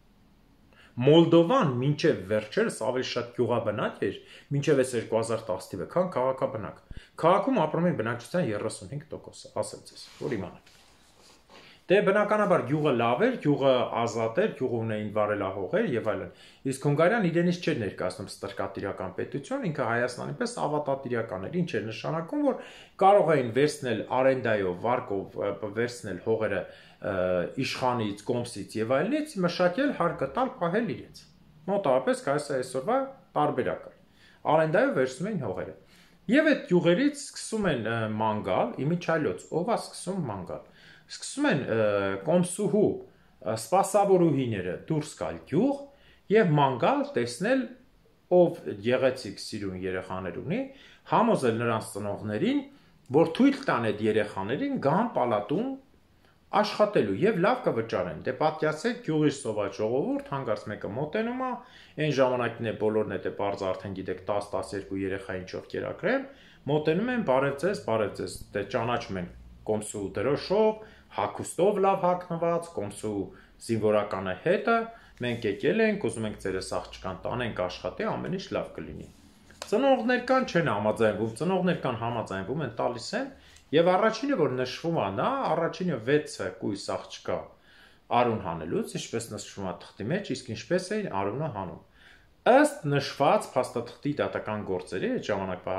Մոլդովան մինչև վերջերս ավելի շատ գյուղաբնակ էր, մինչև 2010 թիվը, քան քաղաքաբնակ։ Քաղաքում ապրում էին բնակչության 35%, ասեմ ձեզ, որ իմանաք։ Դե բնականաբար գյուղը լավ էր, գյուղը ազատ էր, գյուղը ունեին վարելահողեր եւ այլն։ Իսկ Հունգարիան իրենից չէր ներկայացնում ստրկատիրական պետություն, ինքը Հայաստանի պես ավատատիրական էր, ինչ էր նշանակում, որ կարող էին վերցնել արենդայով, վարկով վերցնել հողերը իշխանից, կոմսից եւ այլնից, մշակել, հարկը տալ, պահել իրենց։ Մոտավորապես այսօրվա տարբերակը։ Արենդայով վերցնում էին հողերը։ Եվ այդ գյուղերից սկսում են ման գալ, իմիջայլոց, ով է սկսում ման գալ։ Սկսում են կոմսուհու սպասավորուհիները դուրս գալ գյուղ եւ մանգալ տեսնել ով գեղեցիկ սիրուն երեխաներ ունի, համոզել նրանց ծնողներին, որ թույլ տան այդ երեխաներին գան պալատում աշխատելու եւ լավ կվճարեն։ Դե պատկերացեք գյուղի սոված ժողովուրդ հանգարց մեկը մոտենում է, այն ժամանակին է բոլորն է դե բարձ արդեն գիտեք 10-12 երեխա ինչով կերակրեն, մոտենում են բարև ձեզ, դե ճանաչում են կոմսու դրոշով, հագուստով լավ հագնված, կոմսու զինվորականը հետը, մենք եկել ենք, ուզում ենք ձերս աղջկան տանենք աշխատի, ամեն ինչ լավ կլինի։ Ծնողներ կան չեն համաձայնվում, ծնողներ կան համաձայնվում են տալիս են, եւ առաջինը որ նշվում է նա, առաջինը 6 կույս աղջկա արուն հանելուց, ինչպես նշվում է թղթի մեջ, իսկ ինչպես էին արունը հանում։ Ըստ նշված փաստաթղթի դատական գործերի, այդ ժամանակվա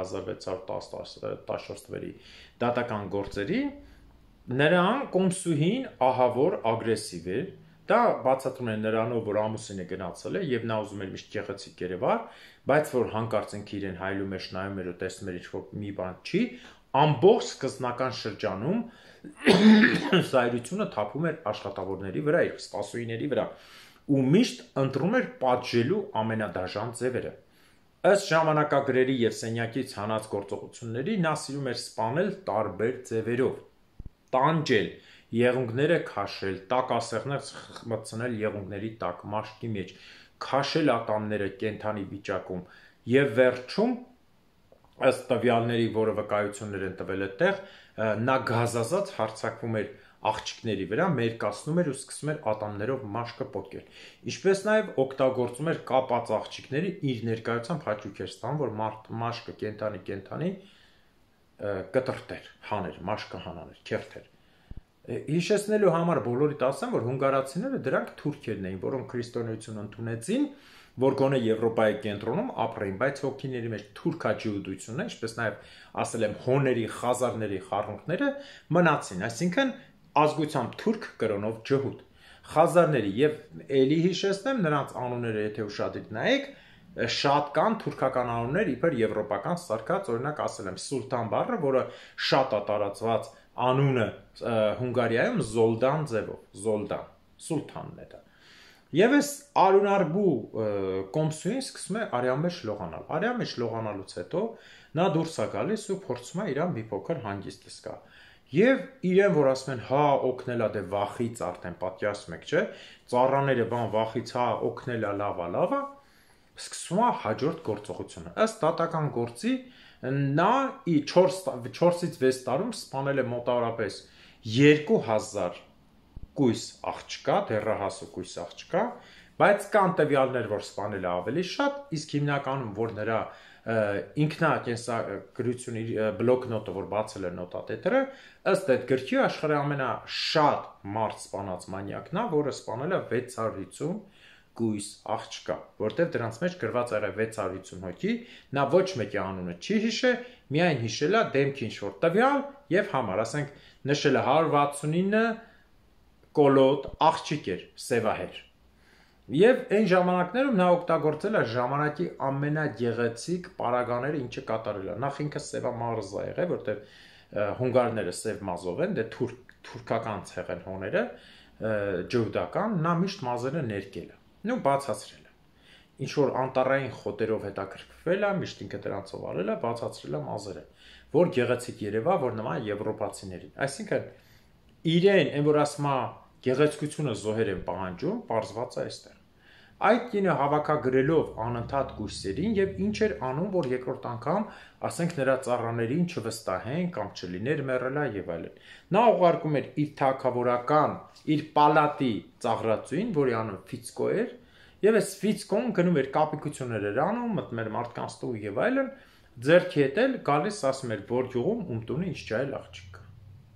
1614 թվերի դատական գործերի, նրան կոմսուհին ահավոր ագրեսիվ էր, դա բացատրում է նրանով, որ ամուսինը գնացել է եւ նա ուզում էր միշտ գեղեցիկ երևար, բայց որ հանկարծ ինքը իրեն հայլում էր, նայում էր ու տեսնում էր ինչ-որ մի բան չի, ամբողջ սկզբնական շրջանում զայրությունը թափում էր աշխատավորների վրա, իր սպասուհիների վրա ու միշտ ընտրում էր պատժելու ամենադաժան ձևերը։ Ըստ ժամանակագրերի եւ սենյակից հանած գործողությունների նա սիրում էր սպանել տարբեր ձևերով, տանջել, եղունգները քաշել, տակասեղներ մտցնել եղունգների տակ, մաշկի մեջ, քաշել ատամները կենթանի վիճակում եւ վերջում ըստ տվյալների, որը վկայություններ են տվել այդտեղ, նա գազազած հարձակվում էր աղջիկների վրա, մերկացնում էր ու սկսում էր ատամներով մաշկը պոկել։ Ինչպես նաև օգտագործում էր կապած աղջիկների իր ներկայությամբ հաճույք էր ստանում, որ մաշկը կենթանի կտրտեր, հաներ, մաշկը հանաներ, քերթեր։ Հիշեցնելու համար բոլորիդ ասեմ, որ հունգարացիները դրանք թուրքերն էին, որոնք քրիստոնեություն ընդունեցին, որ գոնե Եվրոպայի կենտրոնում ապրեին, բայց հոգիների մեջ թուրքաջիուդությունը, ինչպես նաև ասել եմ հոների, խազարների խառնուրդները մնացին, այսինքն ազգությամբ թուրք կրոնով ջհուդ։ Խազարների եւ էլի հիշեցնեմ նրանց անունները, եթե ուշադիր նայեք, շատ կան թուրքական անուններ, իբր եվրոպական սարքած, օրինակ ասել եմ Սուլտան բառը, որը շատ է տարածված անունը Հունգարիայում Զոլդան ձևով, Զոլդան, Սուլթանն է դա։ Եվ այս արունարբու կոմսուին սկսում է արյան մեջ լողանալ։ Արյան մեջ լողանալուց հետո նա դուրս է գալիս ու փորձում է իրան մի փոքր հանգիստ զգա։ Եվ իրեն, որ ասում են, հա, օգնելա դե վախից արդեն պատկերացնում եք, չէ՞, ծառաները բան վախից, հա, օգնելա, լավա, սկսում է հաջորդ գործողությունը։ Ըստ դատական գործի նա 4-ից 6 տարում սպանել է մոտավորապես 2000 կույս աղջկա, դեռահաս ու կույս աղջկա, բայց կան տվյալներ, որ սպանել է ավելի շատ, իսկ հիմնականում, որ նրա ինքնակենսագրություն բլոկնոտը, որ բացել է նոտատետրը, ըստ այդ գրքի աշխարհի ամենաշատ մարդ սպանած մանյակն է, որը սպանել է 650 կույս աղջկա, որտեղ դրանց մեջ գրված է 650 հոգի, նա ոչ մեկի անունը չի հիշել, միայն հիշել է դեմքի ինչ-որ տվյալ եւ համար, ասենք նշել է 169 կոլոտ աղջիկ էր, սևահեր։ Եվ այն ժամանակներում նա օգտագործել է ժամանակի ամենագեղեցիկ պարագաները, ինչը կատարել է։ Նախ ինքը սևա մարզ է եղել, որտեղ հունգարները սև մազով են, դե թուրքական ցեղ են հոները, ջհուդական, նա միշտ մազերը ներկել է։ Նու բացացրել է։ Ինչ որ անտառային խոտերով հետաքրքրվել է, միշտ ինքը դրանցով արել է, բացացրել է մազերը, որ գեղեցիկ երևա, որ նման եվրոպացիներին։ Այսինքն իրեն, այն որ ասում է գեղեցկությունը զոհեր են պահանջում, պարզված է այստեղ։ Այդ կինը հավաքագրելով անընդհատ կույսերին եւ ինչ էր անում, որ երկրորդ անգամ, ասենք նրա ծառաներին չվստահեն կամ չլիներ մեռելա եւ այլն։ Նա ուղարկում էր իր թագավորական, իր պալատի ծաղրածուին, որի անունը Ֆիցկո էր, եւ այս Ֆիցկոն գնում էր կապիկություններ էր անում, մտնում էր մարդկանց տուն եւ այլն, ձեռքի հետ էլ գալիս ասում էր, որ գյուղում տունը ինչ ջայլ աղջիկ կա։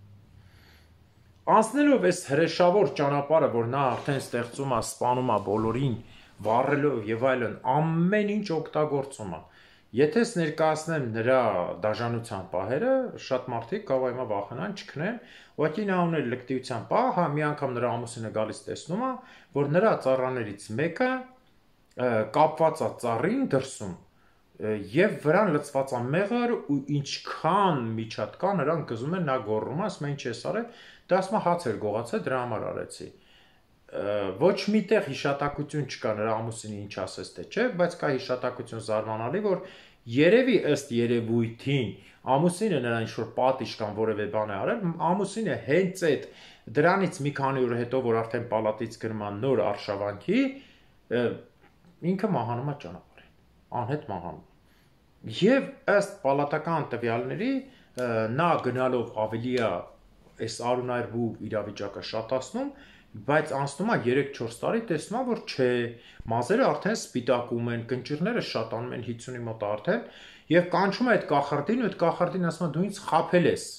Անցնելով այս հրեշավոր ճանապարհը, որ նա արդեն ստեղծում է, սպանում է բոլորին, վառելով եւ այլն, ամեն ինչ օգտագործում է։ Եթե ներկայացնեմ նրա դաժանության պահերը, շատ մարդիկ կարող է վախենան, չքնեն, ուղղակի նա ուներ լկտիության պահ, հա մի անգամ նրա ամուսինը գալիս տեսնում է, որ նրա ծառաներից մեկը կապված է ծառին դրսում եւ վրան լցված է մեղր ու ինչքան միջատ կա նրան գզում են, նա գոռում է, ասում է ինչ ես արել, դա ասում է հաց էր գողացել, դրա համար արեցի։ Ոչ միտեղ հիշատակություն չկա նրա ամուսինի ինչ ասես թե չէ, բայց կա հիշատակություն զարմանալի, որ երևի ըստ երևույթին ամուսինը նրան ինչ-որ պատիժ կամ որևէ բան է արել, ամուսինը հենց այդ դրանից մի քանի օր հետո, որ արդեն պալատից գնում է նոր արշավանքի, ինքը մահանում է ճանապարհին, անհետ մահանում։ Եվ ըստ պալատական տվյալների նա գնալով ավելի այս արունայրվու իրավիճակը շատացնում, բայց անցնում է 3-4 տարի, տեսնում է, որ չէ, մազերը արդեն սպիտակում են, կնճիռները շատանում են 50-ի մոտ արդեն, եւ կանչում է այդ կախարդին, ու այդ կախարդին ասում է դու ինձ խաբել ես։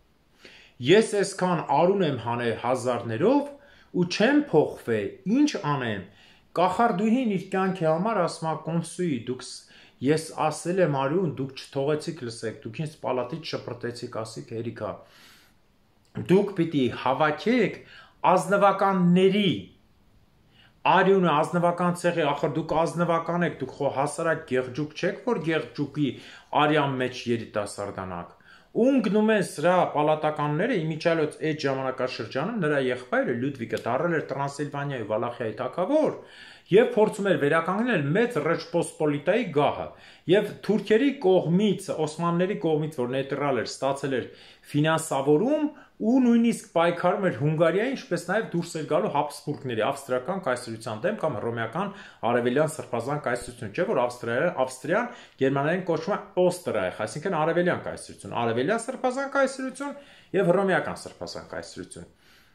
Ես այսքան արուն եմ հանել հազարներով ու չեմ փոխվել, ինչ անեմ։ Կախարդուհին իր կյանքի համար ասում է կոմսուի, ես ասել եմ արուն, դուք չթողեցիք լսեք, դուք ինձ պալատից շպրտեցիք, ասիք հերիքա։ Դուք պիտի հավաքեք ազնվականների արյունը ազնվական ցեղի, ախր դուք ազնվական եք, դուք խո հասարակ գեղջուկ չեք, որ գեղջուկի արյան մեջ երիտասարդանաք։ Ունգնում են սրա պալատականները, իմիջիալոց այդ ժամանակաշրջանում նրա եղբայրը Լյուդվիգը դառել էր Տրանսիլվանիայի Վալախիայի թագավոր եւ փորձում էր վերականգնել մեծ Ռեջպոսպոլիտայի գահը եւ թուրքերի կողմից, օսմանների կողմից, որ նեյտրալ էր, ստացել էր ֆինանսավորում ու նույնիսկ պայքարում էր Հունգարիայի, ինչպես նաեւ դուրս էր գալու Հաբսբուրգների ավստրիական կայսրության դեմ կամ հռոմեական արևելյան սրբազան կայսրություն, չէ՞ որ Ավստրիան գերմաներեն կոչվում է Օստրայխ, այսինքն արևելյան կայսրություն, արևելյան սրբազան կայսրություն եւ հռոմեական սրբազան կայսրություն։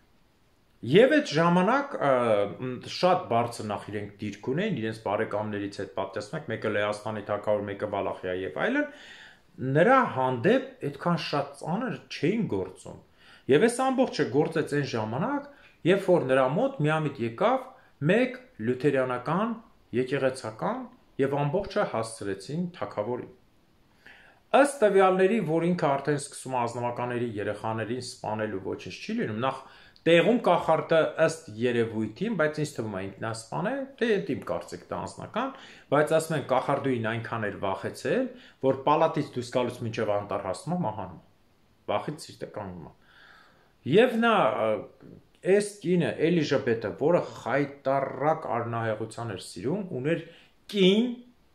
Եվ այդ ժամանակ շատ բարձր նախ իրենք դիրք ունեն, իրենց բարեկամներից հետ պատասխանեք, մեկը Լեհաստանի թագավոր, մեկը Վալախիա եւ այլն, նրա հանդեպ այդքան շատ ծանր չէին գործում։ Եվ այս ամբողջը գործեց այն ժամանակ, երբ որ նրա մոտ միամիտ եկավ մեկ լյութերյանական եկեղեցական եւ ամբողջը հասցրեցին թագավորին։ Ըստ տվյալների, որ ինքը արդեն սկսում է ազնվականների երեխաներին սպանել ու ոչինչ չի լինում, նախ տեղում կախարդը ըստ երևույթին, բայց ինձ թվում է ինքնասպան է, դե իմ կարծիք դա անձնական, բայց ասում են կախարդուին այնքան էր վախեցել, որ պալատից դուրս գալուց մինչև անտառ հասնում մահանում։ Վախից սիրտը կանգնում է։ Եվ նա այս կինը Էլիժաբեթը, որը խայտառակ արնահեղության էր սիրում, ուներ կին,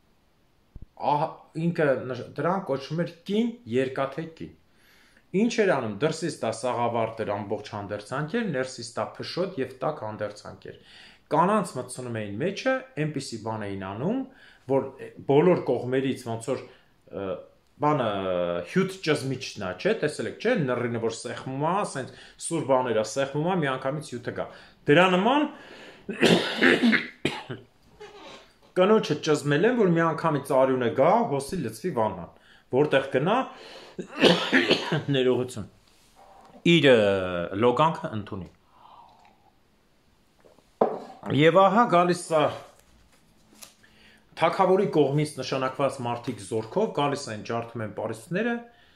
ինքը դրան կոչվում էր կին երկաթե կին։ Ինչ էր անում, դրսից դա սաղավարտ էր ամբողջ հանդերձանք էր, ներսից դա փշոտ եւ տաք հանդերձանք էր։ Կանանց մտցնում էին մեջը, այնպիսի բան էին անում, որ բոլոր կողմերից ոնց որ բանը հյութ ճզմիչն է, չէ՞, տեսել եք, չէ՞, նռինը որ սեղմում է, ասենց սուր բաներ է սեղմում է, միանգամից հյութը գա։ Դրա նման կնոջը ճզմել են, որ միանգամից արյունը գա, հոսի լցվի վանան, որտեղ գնա ներողություն իր լոգանքը ընդունի։ Եվ ահա գալիս է թագավորի կողմից նշանակված մարդիկ զորքով, գալիս են ջարդում են պարիսպները,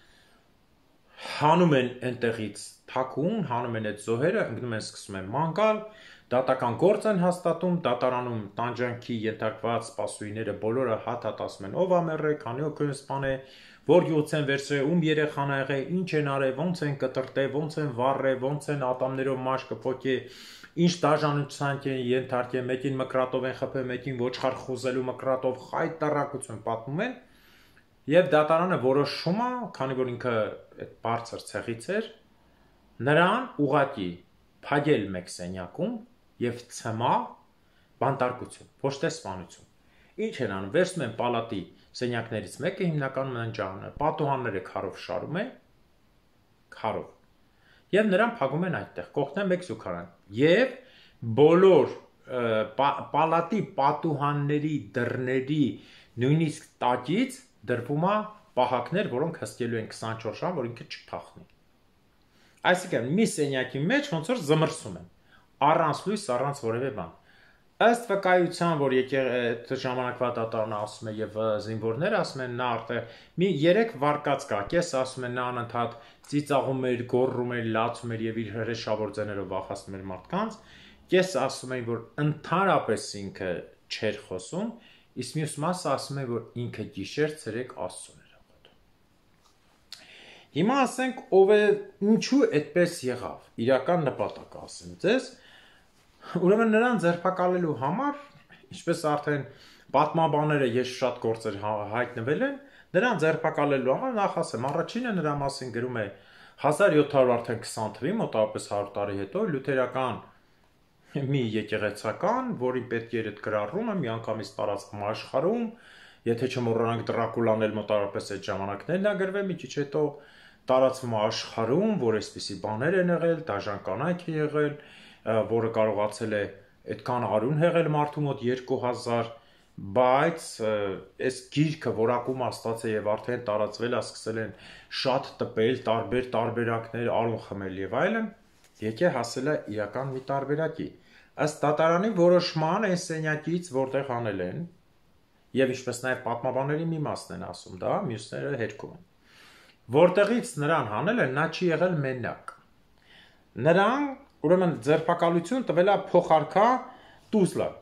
հանում են այնտեղից թաքուն, հանում են այդ զոհերը, ընկնում են սկսում են ման գալ, դատական գործ են հաստատում, դատարանում տանջանքի ենթարկված սպասուհիները բոլորը հատ-հատ ասում են ով ա մեռել, քանի օգն սպանել, որ գյուղից են վերցրել, ում երեխան ա եղել, ինչ են արել, ոնց են կտրտել, ոնց են վառել, ոնց են ատամներով մաշկը փոկել, ինչ դաժանության են ենթարկել, մեկին մկրատով են խփել, մեկին ոչխար խոզելու մկրատով խայտառակություն պատմում են, եւ դատարանը որոշում է, քանի որ ինքը այդ բարձր ցեղից էր, նրան ուղակի փակել մեկ սենյակում եւ ցմա բանտարկություն, ոչ թե սպանություն։ Ինչ են անում, վերցնում են պալատի սենյակներից մեկը հիմնականում են ջահանը, պատուհանները քարով շարում են, քարով, եւ նրան փակում են այդտեղ, կողքնեն մեկ զուգարան, եւ բոլոր պալատի պատուհանների դռների նույնիսկ տակից դրվում է պահակներ, որոնք հսկելու են 24 ժամ, որ ինքը չփախնի։ Այսինքն մի սենյակի մեջ ոնց որ զմրսում են, առանց լույս, առանց որևէ բան։ Ըստ վկայության, որ այդ ժամանակվա դատարանը ասում է եւ զինվորները ասում են նա արդեն մի 3 վարկած կա, կես ասում են նա անընդհատ ծիծաղում էր, գոռում էր, լացում էր եւ իր հրեշավոր ձեներով վախացնում էր մարդկանց, կես ասում են, որ ընդհանրապես ինքը չէր խոսում, իսկ մյուս մասը ասում է, որ ինքը գիշեր ցերեկ Աստծուն էր աղոթում։ Հիմա ասենք ով է, ինչու այդպես եղավ, իրական նպատակը ասեմ ձեզ, ուրեմն նրան ձերբակալելու համար, ինչպես արդեն պատմաբանները ես շատ գործեր հայտնվել են, նրան ձերբակալելու համար նախ ասեմ, առաջինը նրա մասին գրում է 1720 թվականին, մոտավորապես 100 տարի հետո, լյութերական մի եկեղեցական, որի պետք էր այդ գրառումը միանգամից տարածվում աշխարհում, եթե չմոռանանք Դրակուլան էլ մոտավորապես այդ ժամանակներն է գրվել, մի քիչ հետո տարածվում է աշխարհում, որ այսպիսի բաներ են եղել, դաժան կանայք է եղել, որը կարողացել է այդքան արուն հեղել մարդու մոտ 2000, բայց այս գիրքը, որ ակումա ստացել եւ արդեն տարածվել է, սկսել են շատ տպել, տարբեր տարբերակներ, արուն խմել եւ այլն, եկե հասել է իրական մի տարբերակի։ Ըստ դատարանի որոշման այս սենյակից, որտեղ անել են, եւ ինչպես նաեւ պատմաբանների մի մասն են ասում դա, մյուսները հերքում են։ Որտեղից նրան հանել են, նա չի եղել մենակ։ Նրան, ուրեմն ձերբակալություն տվել է փոխարքա Տուզլան,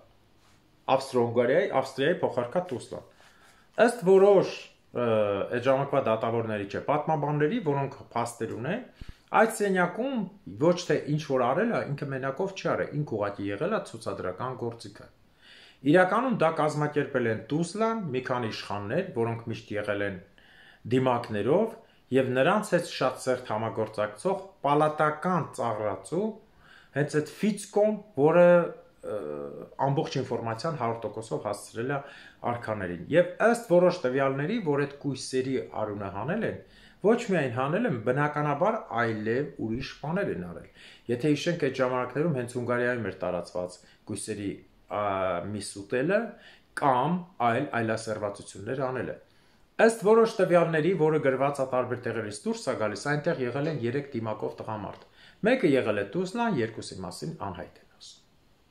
Ավստրիայի փոխարքա Տուզլան։ Ըստ որոշ այդ ժամանակվա դատավորների չէ, պատմաբանների, որոնք փաստեր ունեն, այդ սենյակում ոչ թե ինչ որ արել է, ինքը մենակով չի արել, ինքը ուղղակի եղել է ցուցադրական գործիքը։ Իրականում դա կազմակերպել են Տուզլան, մի քանի իշխաններ, որոնք միշտ եղել են դիմակներով եւ նրանց հետ շատ սերտ համագործակցող պալատական ծաղրացու, հենց այդ Ֆիցկոն, որը ամբողջ ինֆորմացիան 100%-ով հասցրել է արքաներին։ Եվ ըստ որոշ տվյալների, որ այդ կույսերի արունը հանել են, ոչ միայն հանել են, բնականաբար այլև ուրիշ բաներ են արել։ Եթե հիշենք, այդ ժամանակներում հենց Հունգարիայում էր տարածված կույսերի միս ուտելը կամ այլասերվածություններ անելը։ Ըստ որոշ տվյալների, որը գրված է տարբեր տեղերից դուրս է գալիս, այնտեղ եղել են 3 դիմակով տղամարդ։ Մեկը եղել է Տուզլան, երկուսի մասին անհայտ են ասում։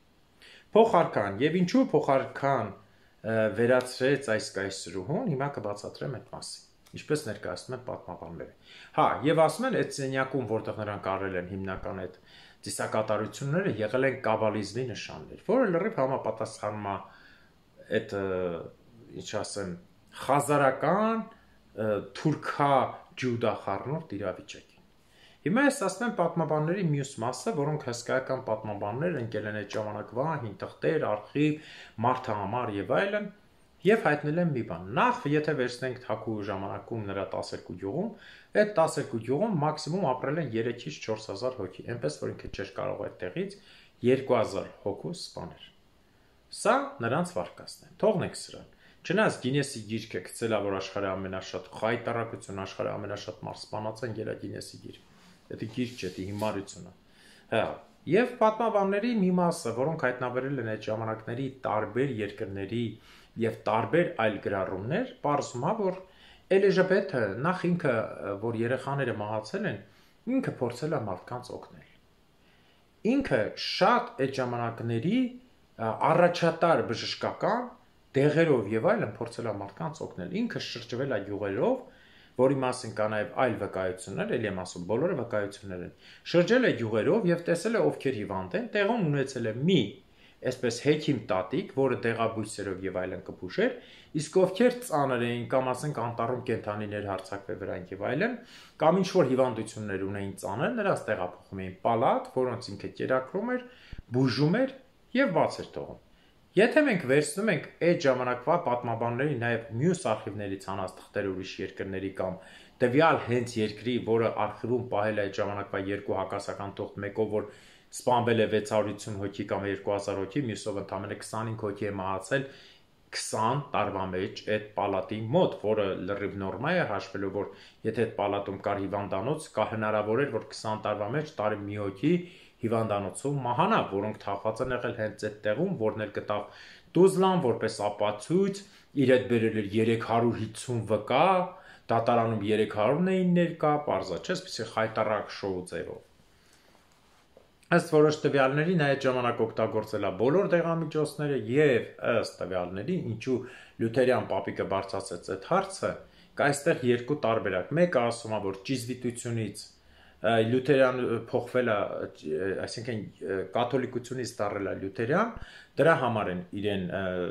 Փոխարքան եւ ինչու փոխարքան վերացրեց այս կայսրուհուն, հիմա կբացատրեմ այդ մասին։ Ինչպես ներկայացնում են պատմաբանները։ Հա, եւ ասում են այդ սենյակում, որտեղ նրանք արել են հիմնական այդ ծիսակատարությունները, եղել են կաբալիզմի նշաններ, որը լրիվ համապատասխանում է այդ ինչ ասեմ, խազարական թուրքա ջուդա խառնուրդ իրավիճակին։ Հիմա ես ասում եմ պատմաբանների մյուս մասը, որոնք հսկայական պատմաբաններ ընկել են այդ ժամանակվա հին թղթեր, արխիվ, մարդահամար եւ այլն, եւ հայտնել են մի բան։ Նախ, եթե վերցնենք Թաքու ժամանակում նրա 12 գյուղում, այդ 12 գյուղում մաքսիմում ապրել են 3-ից 4000 հոգի, այնպես որ ինքը չէր կարող այդտեղից 2000 հոգու սպանել։ Սա նրանց վարկածն է։ Թողնենք սրան։ Չնայած Գինեսի գիրքը գցել է, որ աշխարհի ամենաշատ խայտարակություն, աշխարհի ամենաշատ մարդ սպանած են գելա Գինեսի գիրք։ Դա գիրք չէ, դա հիմարություն է։ Հա, եւ պատմաբանների մի մասը, որոնք հայտնաբերել են այդ ժամանակների տարբեր երկրների եւ տարբեր այլ գրառումներ, պարզում է, որ Էլիզաբեթը նախ ինքը, որ երեխաները մահացել են, ինքը փորձել է մարդկանց օգնել։ Ինքը շատ այդ ժամանակների առաջատար բժշկական դեղերով եւ այլն փորձել է մարդկանց օգնել։ Ինքը շրջվել է յուղերով, որի մասին կա նաեւ այլ վկայություններ, ելի եմ ասում, բոլորը վկայություններ են։ Շրջել է յուղերով եւ տեսել է ովքեր հիվանդ են, տեղում ունեցել է մի այսպես հեքիմ տատիկ, որը դեղաբույսերով եւ այլն կփուշեր, իսկ ովքեր ծանր էին կամ ասենք անտառում կենթանիներ հարձակվել վրանք եւ այլն, կամ ինչ որ հիվանդություններ ունեին ծանր, նրանց տեղափոխում էին պալատ, որոնց ինքը կերակրում էր, բուժում էր եւ բաց էր թողում։ Եթե մենք վերցնում ենք այդ ժամանակվա պատմաբանների նաեւ մյուս արխիվներից հանած թղթեր ուրիշ երկրների կամ տվյալ հենց երկրի, որը արխիվում պահել է այդ ժամանակվա երկու հակասական թուղթ, մեկով որ սպանվել է 650 հոգի կամ 2000 հոգի, մյուսով ընդամենը 25 հոգի է մահացել 20 տարվա մեջ այդ պալատի մոտ, որը լրիվ նորմալ է, հաշվելով որ եթե այդ պալատում կար հիվանդանոց, կա հնարավոր էր որ 20 տարվա մեջ տարի մի հոգի հիվանդանոցով մահանա, որոնք թաղված են եղել հենց այդ տեղում, որն էլ գտավ Տուզլան որպես ապացույց, իր հետ բերել էր 350 վկա, դատարանում 300-ն էին ներկա, պարզա չէ, այսպեսի խայտարակ շոու ձևով։ Ըստ որոշ տվյալների նա այդ ժամանակ օգտագործել է բոլոր դեղամիջոցները եւ ըստ տվյալների, ինչու լյութերյան պապիկը բարձրացեց այդ հարցը, կա այստեղ երկու տարբերակ։ Մեկը ասում է, որ ճիզվիտությունից լյութերյան փոխվել է, այսինքն կաթոլիկությունից դառել է լյութերյան, դրա համար են իրեն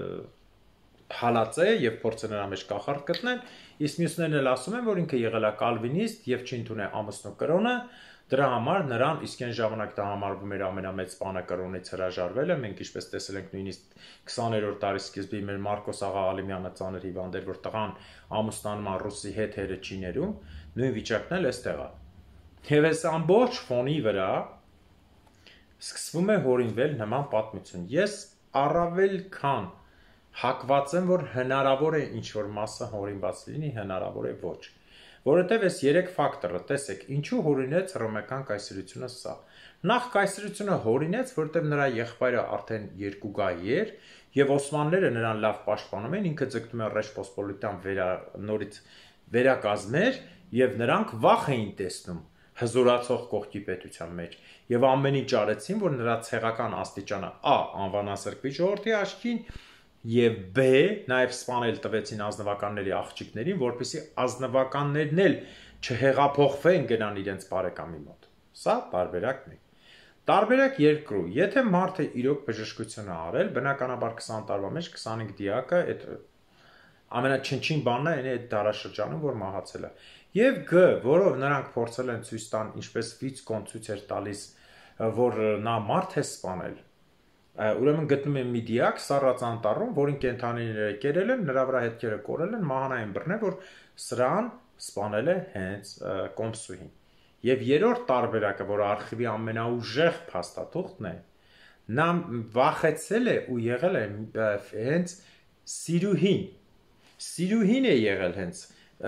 հալածե եւ փորձել նրա մեջ կախարդ գտնել, իսկ մյուսներն էլ ասում են, որ ինքը եղել է կալվինիստ եւ չընդունել ամուսնու կրոնը, դրա համար նրան իսկ այն ժամանակ դա համարվում էր ամենամեծ սպանը կրոնից հրաժարվելը, մենք ինչպես տեսել ենք նույնիսկ 20-րդ դարի սկզբին մեր Մարկոս աղա Ալիմյանը ծանր հիվանդ էր, որ տղան ամուսնանում է ռուսի հետ հերը չի ներում, նույն վիճակն էլ էստեղ է։ Եվ այս ամբողջ ֆոնի վրա սկսվում է հորինվել նման պատմություն։ Ես առավել քան հակված եմ, որ հնարավոր է ինչ-որ մասը հորինված լինի, հնարավոր է ոչ։ Որովհետև այս 3 ֆակտորը, տեսեք, ինչու հորինեց հռոմեական կայսրությունը սա։ Նախ կայսրությունը հորինեց, որովհետև նրա եղբայրը արդեն երկուգահի էր, եւ օսմանները նրան լավ պաշտպանում են, ինքը ձգտում էր Ռեշ Պոսպոլիտան նորից վերակազմեր, եւ նրանք վախ էին տեսնում հզորացող կողքի պետության մեջ եւ ամեն ինչ արեցին, որ նրա ցեղական աստիճանը a անվանասրբի ժողովրդի աչքին եւ b նաեւ սպանել տվեցին ազնվականների աղջիկներին, որպեսզի ազնվականներն էլ չհեղափոխվեն գնան իրենց բարեկամի մոտ։ Սա տարբերակն է։ Տարբերակ երկրու, եթե մարդը իրոք բժշկություն է արել, բնականաբար 20 տարվա մեջ 25 դիակը այդ ամենաչնչին բանն է, այդ դարաշրջանում, որ մահացել է։ Եվ G, որով նրանք փորձել են ցույց տան, ինչպես Վիցկոն ցույց էր տալիս, որ նա մարդ է սպանել, ուրեմն գտնում են մի դիակ Սառած անտառում, որին կենդանիները կերել են, նրա վրա հետքերը կորել են, մահանային բռնել, որ սրան սպանել է հենց Կոմսուհին։ Եվ երրորդ տարբերակը, որ արխիվի ամենաուժեղ փաստաթուղթն է, նա վախեցել է ու եղել է հենց Սիրուհին։ Սիրուհին է եղել հենց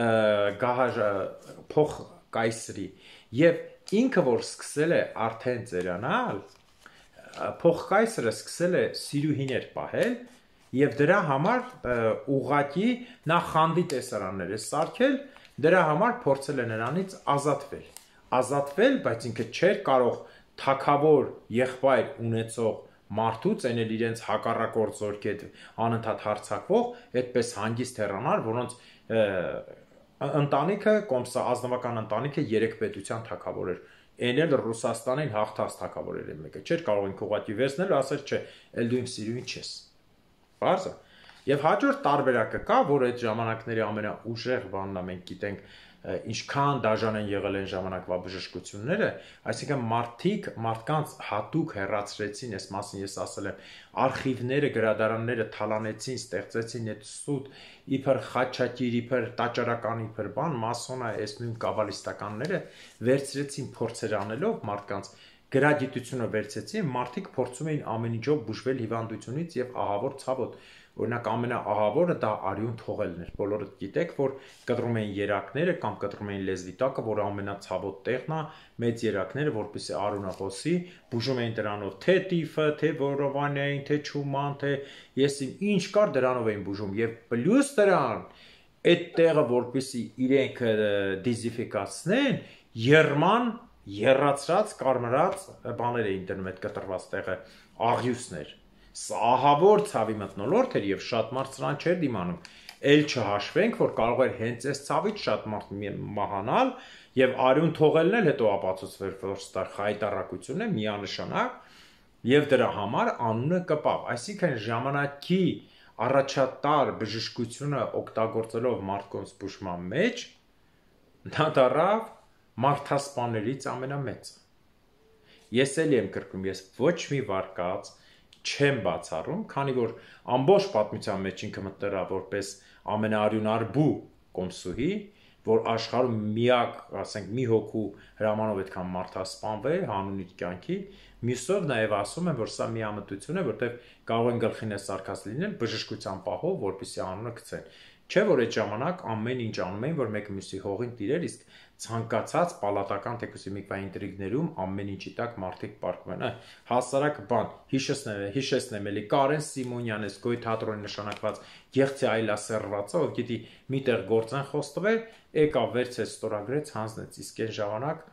փող կայսրի եւ ինքը որ սկսել է արդեն ծերանալ, փող կայսրը սկսել է Սիրուհիներ պահել եւ դրա համար ուղակի նա խանդի տեսարաններ է սարքել, դրա համար փորձել է նրանից ազատվել, բայց ինքը չէր կարող թակավոր եղբայր ունեցող մարդուց էնել իրենց հակառակորդ զորքի հետ անընդհատ հարձակվող, այդպես հանգիստ հեռանալ, որոնց ընտանիքը, ազնվական ընտանիքը 3 պետության թագավոր էր։ Այն էլ Ռուսաստանին հաղթած թագավորների մեկը։ Չէր կարող ինքը ուղղակի վերցնել ու ասել, չէ, ել դու իմ սիրուհին չես։ Բարձր։ Եվ հաջորդ տարբերակը կա, որ այդ ժամանակների ամենաուժեղ բանն է, մենք գիտենք ինչքան դաժան են եղել են ժամանակվա բժշկությունները, այսինքն մարդկանց հատուկ հեռացրեցին, այս մասին ես ասել եմ, արխիվները, գրադարանները թալանեցին, ստեղծեցին այդ սուտ, իբր Խաչակիր, իբր տաճարական, իբր բան, մասոնա, այս նույն կաբալիստականները վերցրեցին փորձեր անելով մարդկանց գրագիտությունը վերցեցին, մարդիկ փորձում էին ամեն ինչով բուժվել հիվանդությունից եւ ահավոր ցավոտ։ Օրինակ ամենաահավորը դա արյուն թողելն էր։ Բոլորդ գիտեք, որ կտրում էին երակները կամ կտրում էին լեզվի տակը, որ ամենացավոտ տեղն է, մեծ երակները, որպեսզի արյունը հոսի, բուժում էին դրանով թե տիֆը, թե որովանային, թե չուման, թե ինչ կար դրանով էին բուժում եւ պլյուս դրան այդ տեղը, որպեսզի իրենք դիզինֆեկացնեն, եռացած կարմրած բաներ էին դնում այդ կտրված տեղը, աղյուսներ։ Սա ահավոր ցավի մթնոլորտ էր եւ շատ մարդ սրան չէր դիմանում։ Էլ չհաշվենք, որ կարող էր հենց այս ցավից շատ մարդ մահանալ եւ արյուն թողելն էլ հետո ապացուցվեր, որ սա խայտարակություն է միանշանակ եւ դրա համար անունը կպավ։ Այսինքն ժամանակի առաջատար բժշկությունը օգտագործելով մարդկանց բուժման մեջ նա դարավ մարդասպաներից ամենամեծը։ Ես էլ եմ կրկնում, ես ոչ մի վարկած չեմ բացառում, քանի որ ամբողջ պատմության մեջ ինքը մտտրա որպես ամենաարյունարբու Կոմսուհի, որ աշխարհում միակ, ասենք, մի հոգու հրամանով այդքան մարդ սպանվել հանուն իր կյանքի, մյուսով նաև ասում են, որ սա միամտություն է, որտեղ կարող են գլխին սարքած լինել բժշկության պահով, որպեսզի անունը գցեն։ Չէ՞ որ այդ ժամանակ ամեն ինչ անում էին, որ մեկը մյուսի հողին տիրեր, իսկ ցանկացած պալատական թեկուսի միկվա ինտրիգներում ամեն ինչի տակ մարդիկ պարկվում են։ Հասարակ բան, հիշեցնեմ էլի Կարեն Սիմոնյան, այս գոյ թատրոնի նշանակված Գեղցի Այլասերվածը, ով գիտի միտեղ գործեն խոստվել, եկավ վերցեց ստորագրեց, հանձնեց, իսկ այն ժամանակ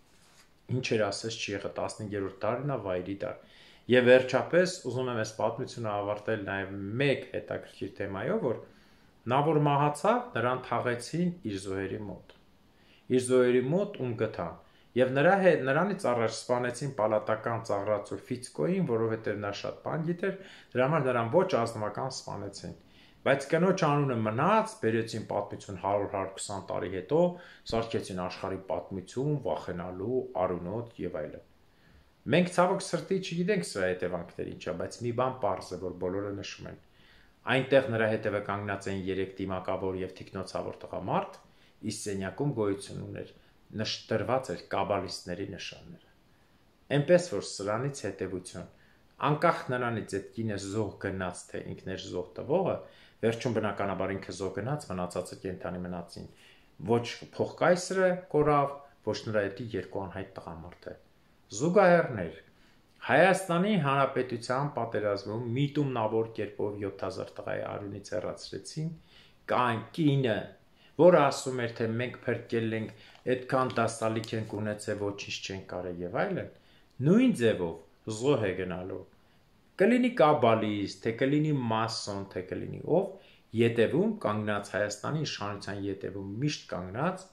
ինչ էր ասես չի եղել 15-րդ դարն է, վայրի դար։ Եվ վերջապես ուզում եմ այս պատմությունը ավարտել նաև մեկ հետաքրքիր թեմայով, որ նա որ մահացավ, նրան թաղեցին իր զոհերի մոտ։ Իր զոհերի մոտ ում գտան։ Եվ նրանից առաջ սպանեցին պալատական ծաղրածուր Ֆիցկոյին, որովհետև նա շատ բան գիտեր, դրա համար նրան ոչ ազնվական սպանեցին։ Բայց կնոջ անունը մնաց, բերեցին պատմություն 100-120 տարի հետո, սարքեցին աշխարհի պատմություն, վախենալու, արունոտ եւ այլն։ Մենք ցավոք սրտի չգիտենք սրա հետևանքները ինչա, բայց մի բան պարզ է, որ բոլորը նշում են։ Այնտեղ նրա հետևը կանգնած էին 3 դիմակավոր եւ թիկնոցավոր տղամարդ, իսկ սենյակում գոյություն ուներ նշտրված էր կաբալիստների նշանները։ Այնպես որ սրանից հետևություն, անկախ նրանից այդ կինը զոհ գնաց թե ինքն էր զոհ տվողը, վերջում բնականաբար ինքը զոհ գնաց, մնացածը կենթանի մնացին։ Ոչ փողկայսրը կորավ, ոչ նրա հետի երկու անհայտ տղամարդը։ Զուգահեռներ Հայաստանի Հանրապետության պատերազմում միտումնավոր կերպով 7000 տղայի արյունից հեռացրեցին կան կինը, որը ասում էր, թե մենք փրկել ենք, այդքան դասալիք ենք ունեցել, ոչինչ չենք կարել եւ այլն, նույն ձևով զոհ է գնալու։ Կլինի կաբալիստ, թե կլինի մասոն, թե կլինի ով, ետևում կանգնած Հայաստանի իշխանության ետևում միշտ կանգնած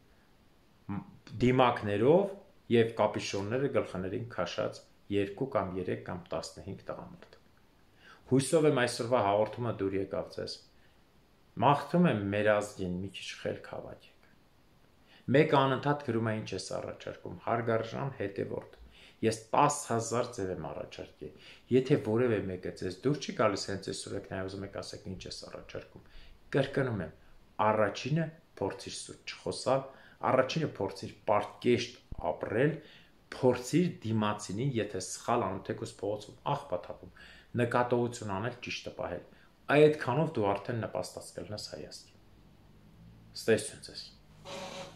դիմակներով եւ կապիշոնները գլխներին քաշած 2 կամ 3 կամ 15 տղամարդ։ Հույսով եմ այսօրվա հաղորդումը դուր եկավ ձեզ։ Մաղթում եմ մեր ազգին մի քիչ խելք հավաքեք։ Մեկ անընդհատ գրում է ինչ ես առաջարկում, հարգարժան հետևորդ։ Ես 10,000 ձև եմ առաջարկել։ Եթե որևէ մեկը ձեզ դուր չի գալիս հենց այսօր եք նայ ուզում եք ասեք ինչ ես առաջարկում։ Կրկնում եմ, առաջինը փորձիր սուտ չխոսալ, առաջինը փորձիր պարտկեշտ ապրել, փորձիր դիմացինին, եթե սխալ անում թեկուզ փողոցում աղբաթափում, նկատողություն անել ճիշտը պահել։ Այդքանով դու արդեն նպաստած կլինես հայ ազգին։ Ստեսություն ձեզ։